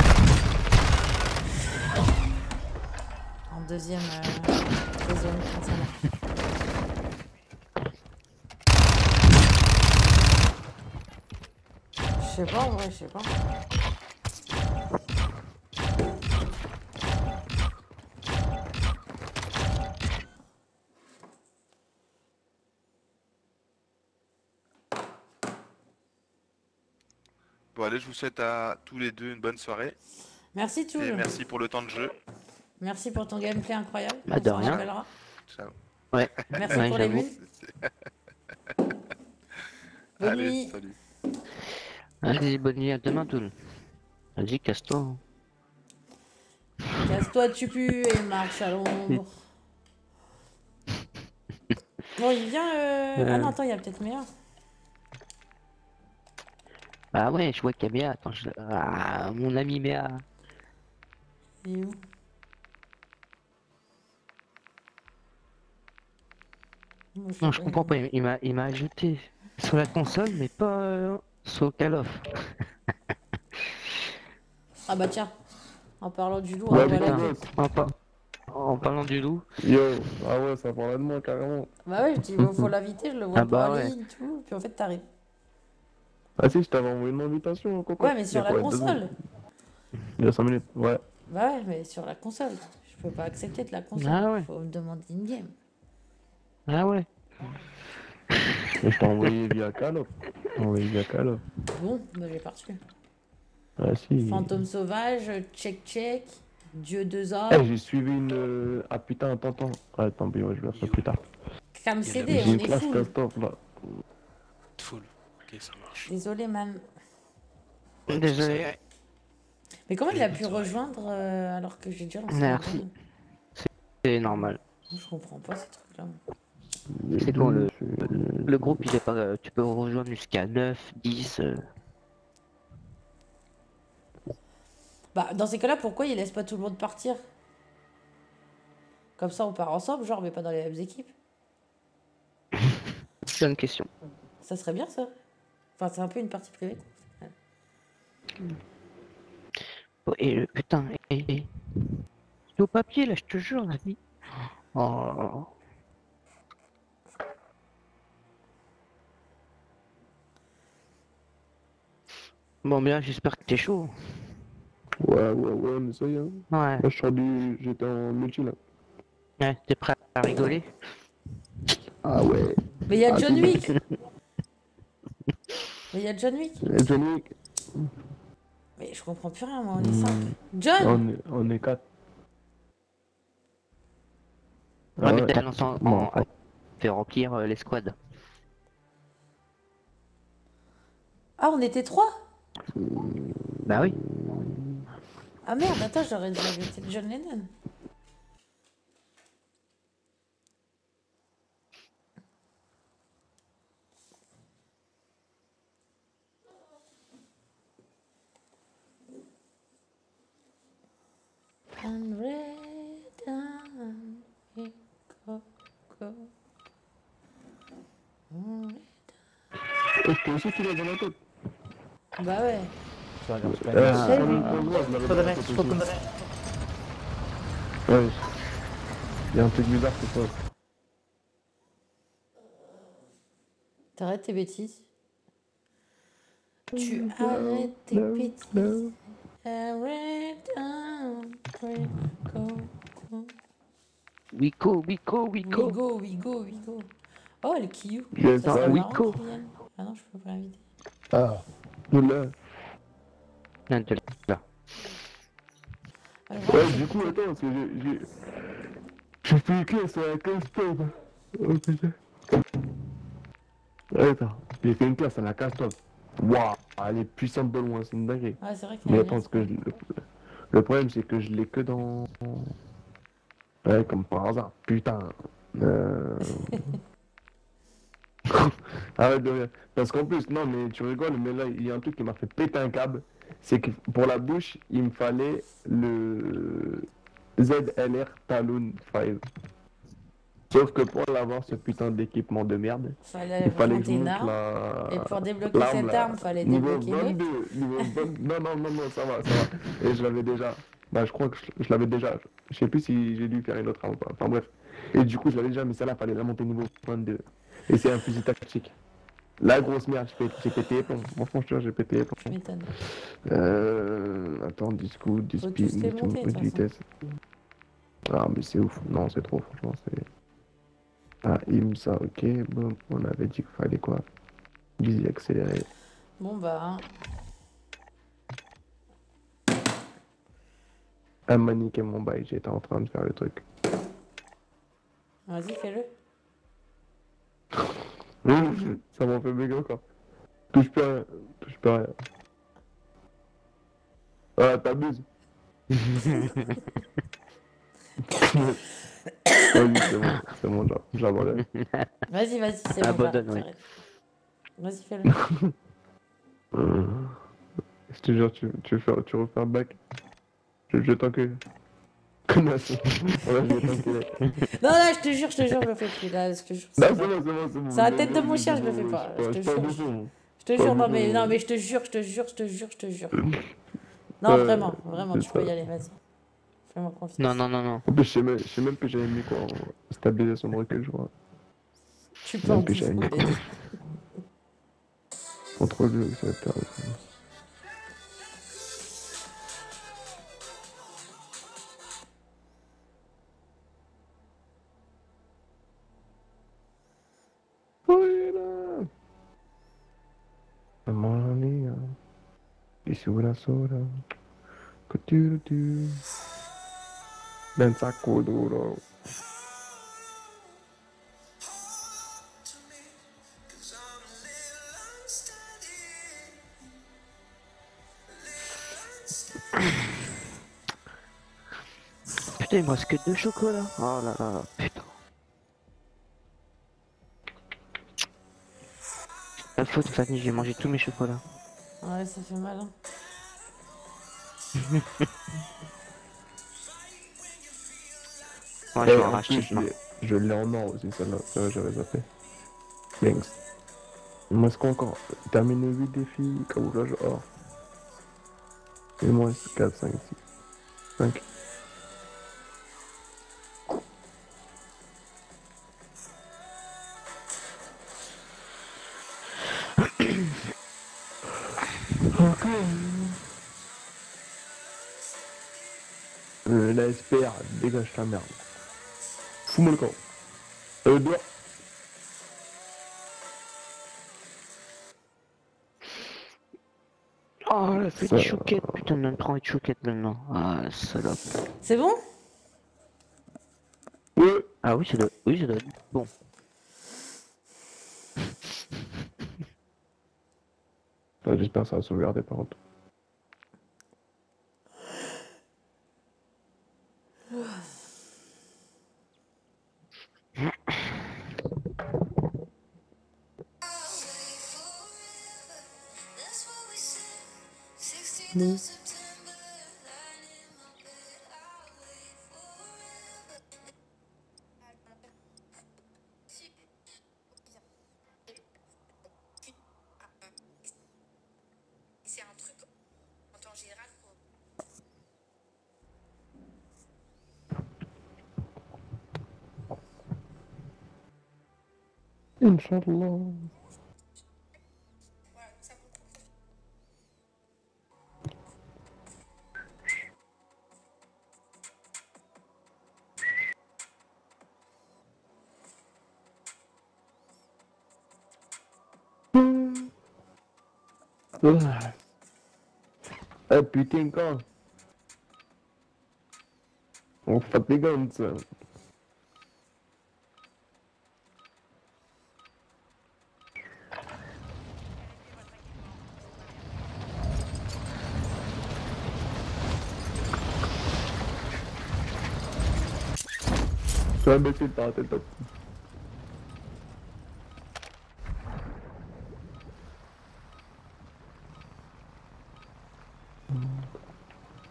En deuxième euh, zone, quand ça marche. Je sais pas, en vrai, je sais pas. Bon, allez, je vous souhaite à tous les deux une bonne soirée. Merci Et Toul. merci pour le temps de jeu. Merci pour ton gameplay incroyable. Bah, On de s'en rien. rappellera. Ciao. Ouais. Merci Ouais, pour les j'avoue. bulles. Bonne Allez, nuit. salut. Allez, bonne nuit, à demain, tout. Vas-y, casse-toi. Casse-toi, tu pues et marche à l'ombre. Bon, il vient. Euh... Ah non, attends, il y a peut-être meilleur. Bah ouais, je vois qu'il y a Méa. Attends, je... ah, mon ami Méa. Il est où? Moi, sais Non, je pas, comprends il- pas. Il il m'a, il m'a ajouté sur la console, mais pas euh, sur Call of. Ah bah tiens, en parlant du loup, Ouais, on voit la Putain, queue. en, par- en parlant du loup. Yo, ah ouais, ça parlait de moi carrément. Bah ouais, je dis, bon, faut l'inviter, je le vois Ah pas bah en ouais. ligne, tout. Puis en fait, t'arrives. Ah si, je t'avais envoyé une invitation, quoi. Ouais, mais sur la console. Il y a cinq minutes, ouais. Bah ouais, mais sur la console. Je peux pas accepter de la console. Ah ouais. Faut me demander une game. Ah ouais. Et je t'ai envoyé via Call of. Je t'ai envoyé via Call of. Bon, bah j'ai pas reçu. Ah si. Fantôme sauvage, check check, Dieu deux Eh, hommes, j'ai suivi une... euh, Ah putain, attends, attends. Ouais, tant pis, ouais, je vais faire ça plus tard. Cam C D, J'ai on une est classe fou. cast-off, là. Full. Ok, ça marche. Désolé, man. Désolé. Mais comment il a pu rejoindre euh, alors que j'ai déjà lancé la Merci. game? C'est normal. Je comprends pas ces trucs-là. C'est quand le, Je- le groupe, il est pas. euh, Tu peux rejoindre jusqu'à neuf, dix. euh. Bah, dans ces cas-là, pourquoi il laisse pas tout le monde partir? Comme ça, on part ensemble, genre, mais pas dans les mêmes équipes. C'est une question. Ça serait bien, ça. Enfin, c'est un peu une partie privée. Oh, et euh, putain, et, et... c'est au papier là, je te jure, la vie. Oh. Bon, bien, j'espère que t'es chaud. Ouais, ouais, ouais, mais ça y est. hein. Ouais. Là, je sors du... J'étais en multi, là. Ouais, t'es prêt à rigoler? Ah ouais. Mais il y a Ah, John tout- Wick. Mais il y a John Wick. Et John Wick. Mais je comprends plus rien, moi, on est cinq. John! On est, on est quatre. Ouais, Ah mais ouais. t'as lancé en, Bon, en- fait remplir euh, les squads. Ah, on était trois? Bah oui. Ah merde, attends, j'aurais dû ajouter John Lennon. And red and we go, go. Et toi aussi, tu l'as dans la tête. Bah ouais. Euh, Salut. sur le point droit, je l'avais dans la tête aussi. Ouais. Il y a un truc bizarre qui se passe. T'arrêtes tes bêtises. Tu arrêtes tes bêtises. Arrête un break, go, go. Wiko, Wiko, We Wiko. go, we go, we go. Oh, le Kiyu. Yes, Ça serait oui, marrant go. qu'il vienne. Ah non, je peux pas l'inviter. Ah. Nous là. Ah, de là. Alors, Ouais, du coup, attends, parce que j'ai... j'ai- J'ai fait que sur la casse-top. Oh putain. Ouais, attends. J'ai fait une classe à la casse-top. Waouh, elle est puissante de loin, c'est une dinguerie. ouais, c'est vrai qu'il Mais y a attends, bien parce que je- le... le problème, c'est que je l'ai que dans... Ouais, comme par hasard. Putain. Euh... Arrête de rire. Parce qu'en plus, non, mais tu rigoles, mais là, il y a un truc qui m'a fait péter un câble. C'est que pour la bouche, il me fallait le Z L R Talon cinq. Sauf que pour l'avoir, ce putain d'équipement de merde, Fallait il fallait que je monter une monte arme. la... Et pour débloquer l'arme cette là. arme, fallait Niveau débloquer l'autre. vingt-deux. Niveau vingt... Non, non, non, non, ça va, ça va. Et je l'avais déjà. Bah, je crois que je, je l'avais déjà. Je sais plus si j'ai dû faire une autre arme ou pas. Enfin bref. Et du coup, je l'avais déjà, mais celle-là, fallait la monter niveau vingt-deux. Et c'est un fusil tactique. La grosse merde, j'ai pété, j'ai pété les plombs. Franchement, je te jure, j'ai pété les plombs. Je m'étonne. Euh... Attends, dix coups, dix Faut speed, tous les dix monter, de toute de vitesse. Ah, mais c'est ouf. Non, c'est trop, franchement, c'est... Ah, im, ça, ok. Bon, on avait dit qu'il fallait quoi? Viser accéléré. Bon bah, hein. Un manique et mon bail, j'étais en train de faire le truc. Vas-y, fais-le. Ça m'en fait méga encore. Touche plus rien, touche plus rien. Ah, t'abuses. Vas-y, c'est bon, c'est bon, j'a- j'abandonne. Vas-y, vas-y, c'est bon. Abandonne, va, oui. t'arrêtes. Vas-y, fais-le. Euh, Je te jure, tu, tu, veux faire, tu refais un bac. Je, je t'encule. Connasse. Ouais, je vais t'enculer. Non, là, je te jure, je te jure, je le fais plus. Là, je te jure. Non, c'est c'est bon. bon, c'est bon, c'est bon. C'est la Je- tête de je- mon je- chien, je je- le fais pas. je- Je te je- je- jure. je- Je te Pas jure, non du mais, tout. non mais je te jure, je te jure, je te jure, je te jure. Non, Euh, vraiment, vraiment, c'est tu peux y ça. aller, vas-y. Fais-moi confiance. Non, non, non, non. En plus, je sais même, je sais même que j'avais mis quoi en stabilisation de recul, je crois. Tu peux en Même que j'avais mis discuter. contrôle de ça va être perdu. Fuera. Mamma mia. Di sola sola. Coturutu. Ben sacco duro. Putain, il me reste que deux chocolats. Oh là là, putain. La faute, Fanny, j'ai mangé tous mes chocolats. Ouais, ça fait mal. Hein. Ouais, Et je vais en en racheter plus, je demain. l'ai- je l'ai en or aussi, celle-là. Ça, j'avais zappé. Thanks. Il me reste quoi encore? Terminer huit défis, camouflage or. Il me reste quatre, cinq, six, cinq. Euh, la S P R, dégage ta merde. Fous-moi le camp. Euh, dehors. Oh, elle a fait Ça- des chouquettes. Putain, on a trop de chouquettes maintenant. Ah, salope. C'est bon? Ouais. Ah oui, ça doit, oui, ça doit être bon. Enfin, j'espère que ça va sauvegarder par contre. C'est un truc en temps général pour... Inch'Allah. Voilà, ça vaut le coup. Eh putain quand on fatigante ça. Tu vas baisser ta raté le top.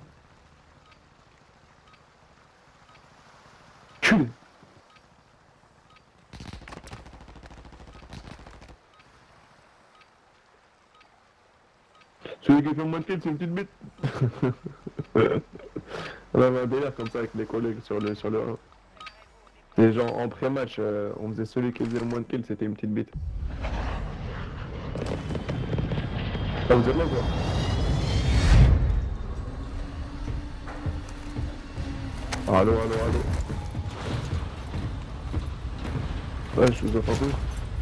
Tue. Celui qui fait moins de kills, c'est une petite bite. On avait un délire comme ça avec les collègues sur le sur le un. Les gens en pré-match, euh, on faisait celui qui faisait le moins de kills, c'était une petite bite. Ah, vous êtes là quoi? Allo, allo, allo. Ouais, je vous offre un peu.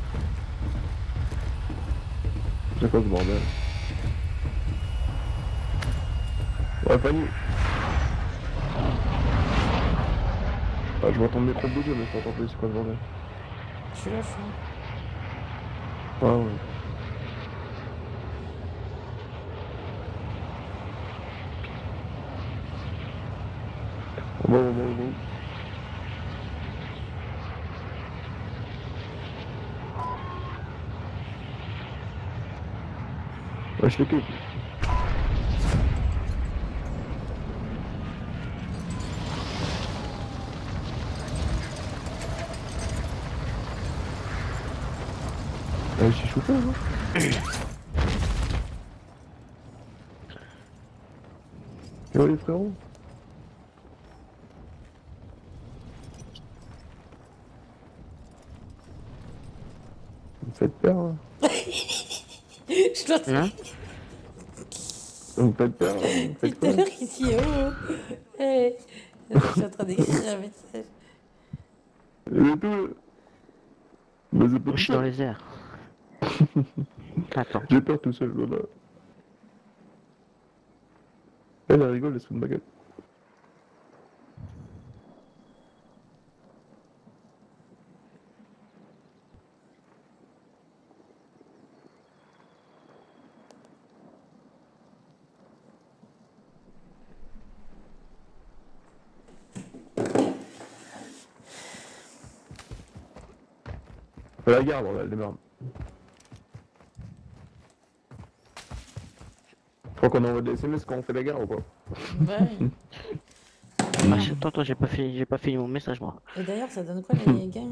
C'est quoi ce bordel? Ouais, Fanny. Ah, je vois ton micro bouger, mais je t'entends plus, c'est quoi ce bordel? Je suis là, je suis là. Ah ouais. Bon, bon, bon, bon. Ouais, je l'équipe. Ouais, je suis chauffé, hein. Yo les frérots. Vous me faites peur, hein. Je dois te Hein? Vous me faites peur, hein. Vous me Tout faites à peur. l'heure ici, oh, oh. Hey. Je suis en train d'écrire un message. Et tout. Mais c'est pas Je tout suis dans seul. les airs. Attends. J'ai peur tout seul, voilà. Elle, elle rigole, elle se fout de ma gueule. Fais la garde, bordel de merde. Faut qu'on envoie des S M S quand on fait la guerre ou pas? Ouais. Ah, attends, attends, j'ai pas fini, j'ai pas fini mon message moi. Et d'ailleurs, ça donne quoi les gains?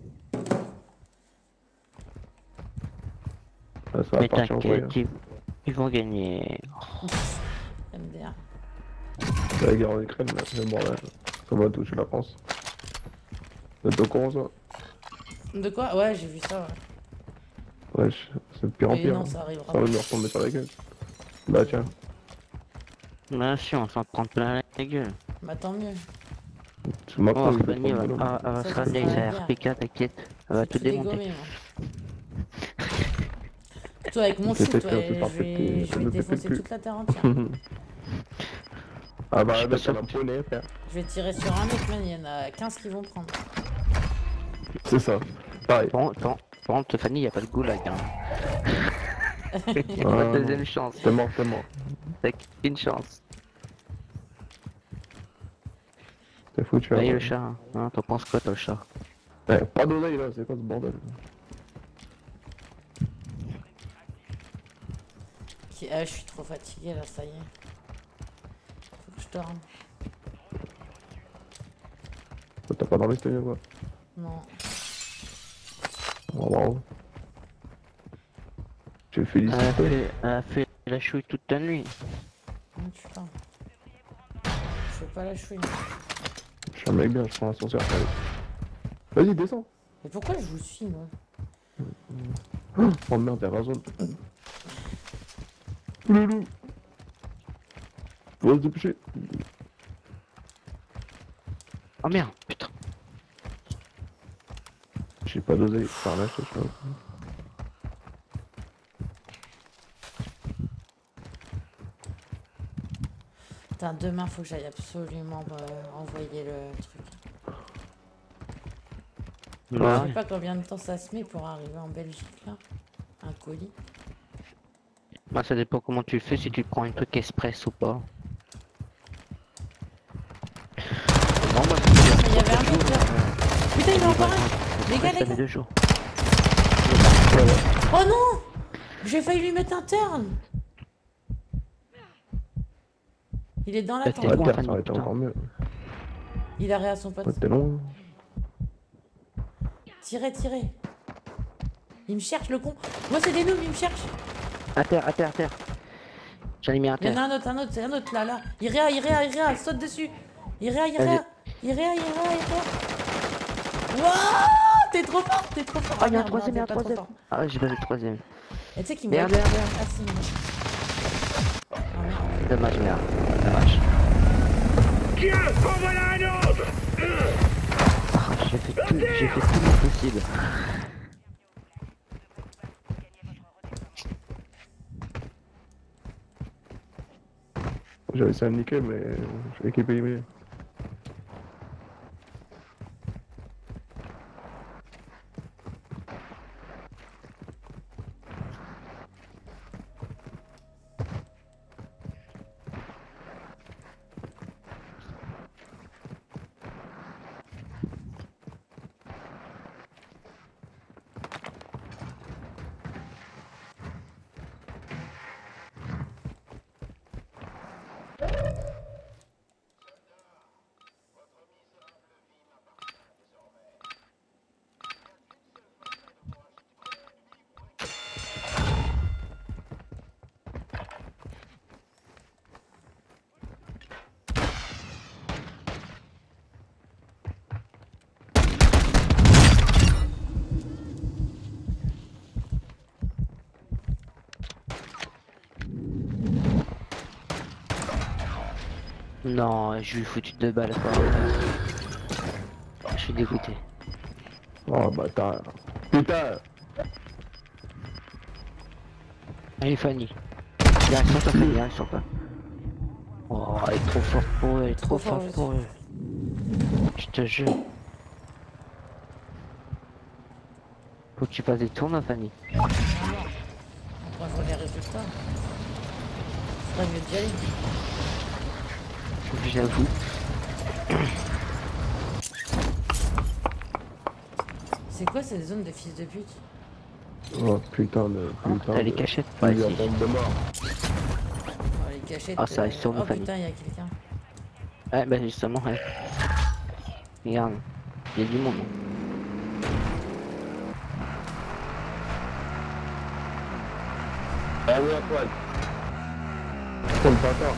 Ah, ça va Mais partir en t'inquiète, vrai. ils... ils vont gagner. M D R. La guerre en Ukraine, là, c'est le bordel. Ça va toucher la France. Vous êtes au courant, ça? De quoi? Ouais, j'ai vu ça, ouais. Wesh, c'est de pire en Mais pire. non, hein. ça arrivera Ça va pas. me retomber sur la gueule. Bah tiens. Bah si, on s'en prend plein la gueule. Bah tant mieux. Tu m'apprends, Oh, il va Fanny, prendre elle le boulot. va, elle va Ça, se ça ramener sera sa la guerre. R P K, t'inquiète. Elle va tout démonter. Dégommer, moi. Toi, avec mon T'es shoot, fait ouais, peur, t'es je parfait, vais, t'es- je t'es vais le défoncer pété de toute la terre entière. Ah bah, Je suis avec pas sûr la que- poney, frère. Je vais tirer sur un mec, man, il y en a quinze qui vont prendre. C'est ça. Pareil. Par contre, par par contre, Fanny, y a pas de goulag. Hein. Ah, La non. deuxième chance. T'es mort, t'es mort. T'as qu'une chance. T'es foutu. Allez, hein. le chat. Hein. Hein, t'en penses quoi, toi, le chat? Ouais, pas d'oseille là, c'est quoi ce bordel? Qui- Ah, je suis trop fatigué là, ça y est. Faut que je dorme. T'as pas dormi cette nuit quoi? Non. Oh, bravo. Je te Elle a félicite. fait, elle a fait la chouille toute la nuit. Oh, putain. Je fais pas la chouine. Je suis un mec bien, je prends l'ascenseur. allez. Vas-y, descends. Mais pourquoi je vous suis, moi? Oh merde, y'a raison. Loulou. Faut se dépêcher. Oh merde, putain. J'ai pas d'oseille par là, je sais pas. Putain, demain, faut que j'aille absolument euh, envoyer le truc. Je Bah, sais pas combien de temps ça se met pour arriver en Belgique, là. Un colis. bah, ça dépend comment tu le fais, si tu prends un truc express ou pas. Non, bah, Mais il y avait un mec là. Putain, il y en a encore un. Les gars, les ça fait gars. deux jours. Oh non! J'ai failli lui mettre un turn. Il est dans la Bah, tente. t'es Ouais, loin, terre, Fanny, ça aurait été putain. encore mieux. Il a réa son pote. Ouais, t'es long. Tirez, tirez. Il me cherche, le con. Moi, c'est des noobs, il me cherche. À terre, à terre, à terre. J'en ai mis un Il y en a terre. un autre, un autre, c'est un autre là, là. Iréa, Iréa, Iréa, saute dessus. Iréa, Iréa. Iréa, Iréa, Iréa. Wouah, t'es trop fort, t'es trop fort. Ah, il y a un merde, troisième, il y a non, un t'es pas trop troisième. fort. Ah, j'ai pas vu le troisième. Et tu sais qu'il me Merde, voit merde, pas. merde. Ah si, il me voit. Oh merde. Dommage, merde. Dommage. Tiens, en voilà un autre. Ah, j'ai fait tout, j'ai fait tout le possible. J'ai réussi à le niquer, mais je vais équiper lui. Non, je lui ai foutu deux balles. Quoi. Je suis dégoûté. Oh bâtard. Putain. Allez Fanny. Direct sur toi Fanny, direct sur toi. Oh, elle est trop forte pour eux, elle est trop, Trop fort, forte je pour eux. Je te jure. Faut que tu fasses des tournois Fanny. Ah non. On va voir les résultats. Faudrait mieux d'y aller. J'avoue. C'est quoi cette zone de fils de pute? Oh putain de... putain T'as les de- cachettes pas Il y a ici. bombe de mort. Oh, les cachettes. Ah, ça reste sur nous, Oh Fanny. putain, il y a quelqu'un. Ouais bah justement ouais. Regarde. Il y a du monde. Ah oui, à poil. Oh le bâtard.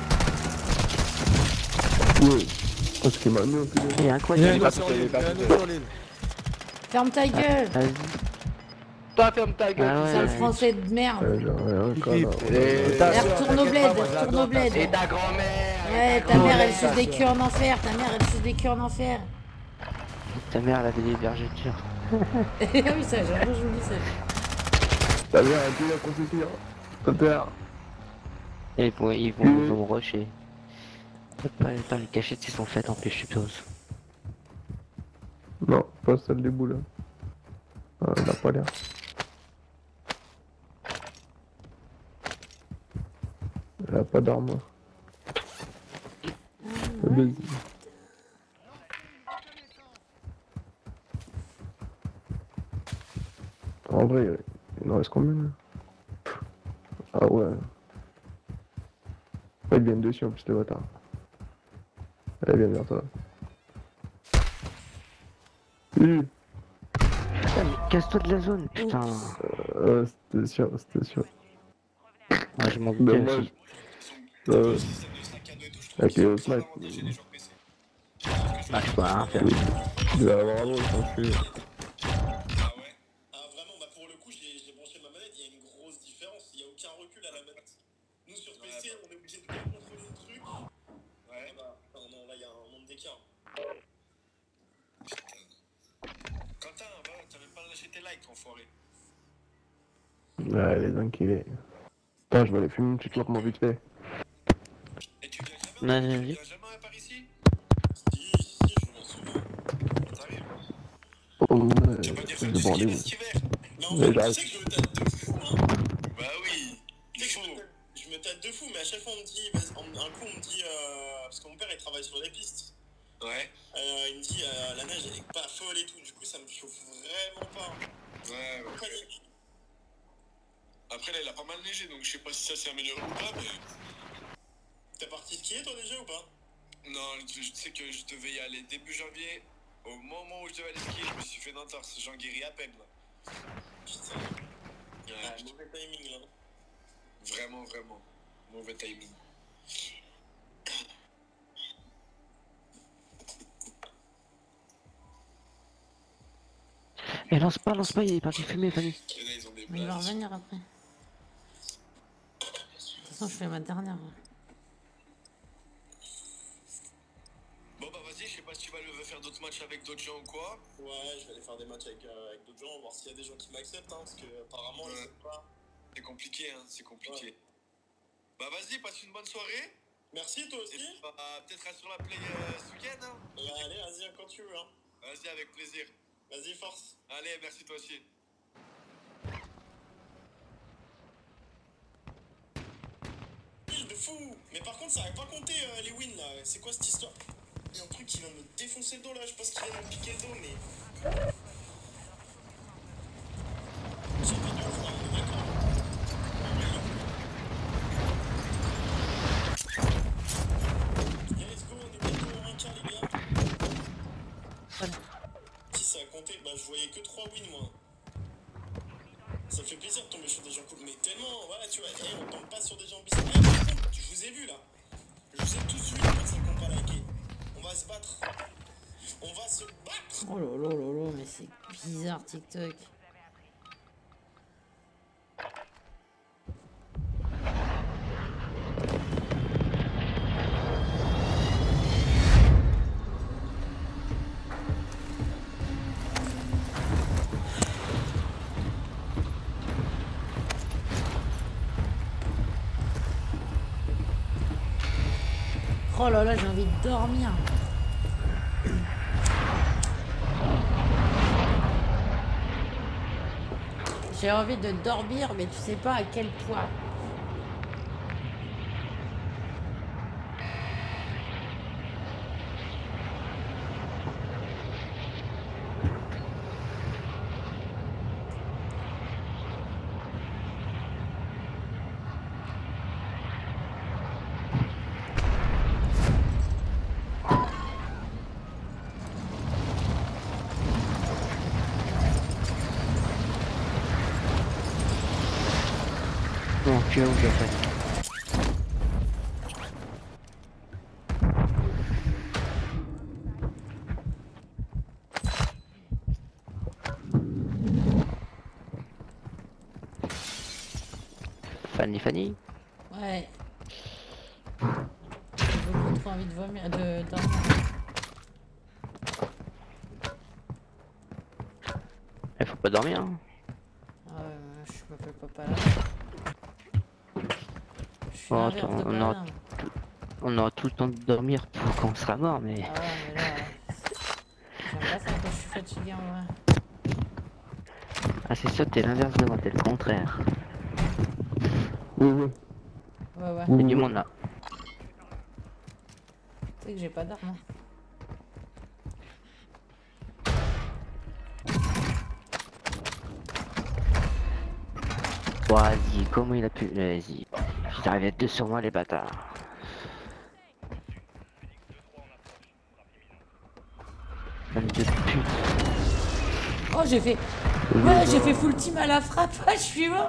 Oui. Oh ce qui m'a mis au plus. Il y a un quoi Il y a il un y a- autre sur l'île, il y a un autre sur l'île. Ferme ta gueule! Vas-y. Toi, ferme ta gueule. Ah ouais, Sale ouais. français de merde! Ouais, genre, ouais, encore, là. Et ta Eh, sœur, retourne au t'inquiète bled, pas, moi, je retourne l'adore, au bled. ta sœur. Et ta grand-mère. Ouais, ta grand-mère, mère elle ta suce des sœur. culs en enfer, ta mère elle suce des culs en enfer. Ta mère elle avait des vergetures. Ah oui, ça, j'avoue, j'oublie ça. T'as bien un coup à construire. Toteur. Et ils vont, ils vont, ils vont rusher. Attends, les cachettes ils sont faites en plus je suppose. Non, pas celle des boules. Ah, il a pas l'air. Elle a pas d'arme. Vas-y. En vrai, il en reste combien là? Ah ouais. Ah, ils viennent dessus en plus les bâtards. Elle vient vers toi. Oui. Putain mais casse-toi de la zone putain. Euh, c'était sûr, c'était sûr. Moi je m'en doutais Dommage. aussi. Euh, avec les snipe. Bah je peux rien faire. Il va avoir un autre, je pense que... Ah ouais? Ah vraiment, bah pour le coup, j'ai j'ai branché ma manette, il y a une grosse différence, il n'y a aucun recul à la manette. Nous sur P C, on est obligé de bien contrôler le truc. Ouais. Bah, non, non, là il y a un monde d'écart. Putain. Quentin, bah, t'avais pas lâché tes likes, enfoiré. Ouais, les enculés. Putain, je vais aller fumer une petite clope, mon vite fait. Et tu viens jamais, Ouais, tu vas-y. viens jamais par ici? Si, si, je m'en souviens. T'arrives. Oh, ouais, Tu vas pas dire c'est que de tu bandit, skippes ouais. cet hiver. Mais en Mais fait, tu j'arrive. sais que je me tâte de fou, hein. Bah oui. Tu sais que je me tâte- je me tâte de fou, mais à chaque fois on me dit, vas-y, on- un coup on me dit, euh, parce que mon père il travaille sur les pistes. Ouais. Euh, il me dit, euh, la neige elle est pas folle et tout, du coup ça me chauffe vraiment pas. Ouais, ouais. Panique. Après là il a pas mal neigé, donc je sais pas si ça s'est amélioré ou pas, mais... T'es parti skier toi déjà ou pas? Non, je sais que je devais y aller début janvier. Au moment où je devais aller skier, je me suis fait une entorse, j'en guéris à peine là. Putain. Ouais, mauvais timing là. Vraiment, vraiment. Mauvais timing. Eh, lance pas, lance pas, il est parti fumer, Fanny. Et là, ils ont des Mais il va blagues. revenir après. De toute façon, je fais ma dernière. Bon bah vas-y, je sais pas si tu vas le faire d'autres matchs avec d'autres gens ou quoi. Ouais, je vais aller faire des matchs avec, euh, avec d'autres gens, voir s'il y a des gens qui m'acceptent, hein, parce que apparemment ils savent pas. C'est compliqué, hein, c'est compliqué. Ouais. Bah vas-y, passe une bonne soirée. Merci, toi aussi. Et, bah, peut-être reste sur la play euh, ce week-end. Hein. Ouais, allez, vas-y, quand tu veux. Hein. Vas-y, avec plaisir. Vas-y, force. Allez, merci toi aussi. De fou. Mais par contre, ça n'avait pas compté euh, les wins là. C'est quoi cette histoire? Il y a un truc qui vient de me défoncer le dos là. Je pense qu'il vient de me piquer le dos, mais. J'ai pas de ouf là, on est d'accord. Let's go, on est bientôt au un K les gars. Voilà. Si ça a compté, bah je voyais que trois wins moi. Ça me fait plaisir de tomber sur des gens cool, mais tellement, voilà, tu vois, hey, on tombe pas sur des gens bizarres. Hey, par contre, je vous ai vu là. Je vous ai tous vu, les personnes qui n'ont pas liké. On va se battre. On va se battre. Oh là là là là, mais c'est bizarre TikTok. Oh là là, j'ai envie de dormir. J'ai envie de dormir, mais tu sais pas à quel point. Non, tu es où, j'ai fait. Fanny, Fanny. Ouais. J'ai beaucoup trop envie de vomir, de dormir. Il faut pas dormir. Hein. Ah ouais, mais je m'appelle papa là. Je suis Oh, l'inverse attends, de on Paladin. aura, on aura tout le temps de dormir pour quand on sera mort, mais... Ah ouais, mais là, j'aime pas ça quand je suis fatigué en vrai. Ah, c'est ça, t'es l'inverse de moi, t'es le contraire. Oui, oui. Ouais, ouais. C'est du monde là. Tu sais que j'ai pas d'armes. Hein. Vas-y, comment il a pu... Vas-y. Ils arrivent à être deux sur moi, les bâtards. Bande de pute. Oh, j'ai fait... Ouais, j'ai fait full team à la frappe. Je suis mort.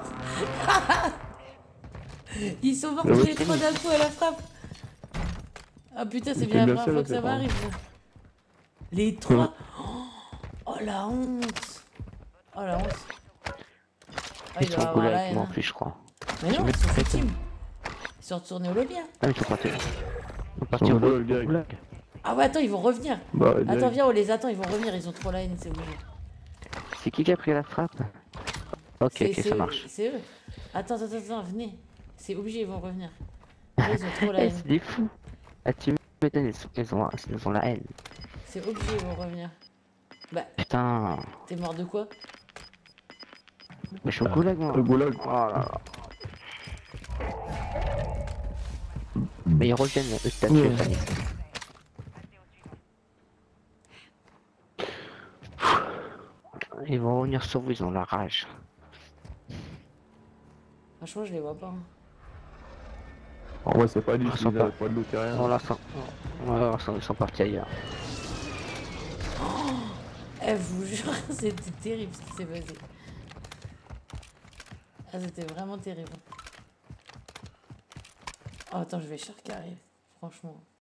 Ils sont morts tous les trois d'un coup à la frappe. Ah putain, c'est bien la première fois que ça m'arrive. Les trois. Oh la honte. Oh la honte. Oh, Ils il sont doit avoir la goulag, haine. moi en plus, je crois. Mais non, ils sont full team. Ils sont retournés au lobby. Hein. Ah, ils sont partis. Ils sont partis au goulag. Ah ouais, attends, ils vont revenir. Bah, Attends, viens, on les attend, ils vont revenir. Ils ont trop la haine, c'est obligé. C'est qui qui a pris la frappe? Ok, ok, ça eux, marche. C'est eux. Attends, attends, attends, venez. C'est obligé, ils vont revenir. Là, ils ont trop la Eh, haine. c'est des fous. Ah, tu m'étonnes, ils, sont- ils, ont, ils ont la haine. C'est obligé, ils vont revenir. Bah, Putain. t'es mort de quoi? Mais je suis au goulag, moi. Le goulag. Oh là là. Mais ils reviennent, eux, t'as tué, Ouais. Fanny. Ils vont revenir sur vous, ils ont la rage. Franchement, je les vois pas. Hein. En vrai, c'est pas dit, Ah, ils sympa. avaient pas de l'eau et rien. On la sent. Ouais, ils sont- ils sont partis ailleurs. Eh, vous jure, c'était terrible ce qui s'est passé. Ah, c'était vraiment terrible. Oh, attends, je vais cher qui arrive. Franchement.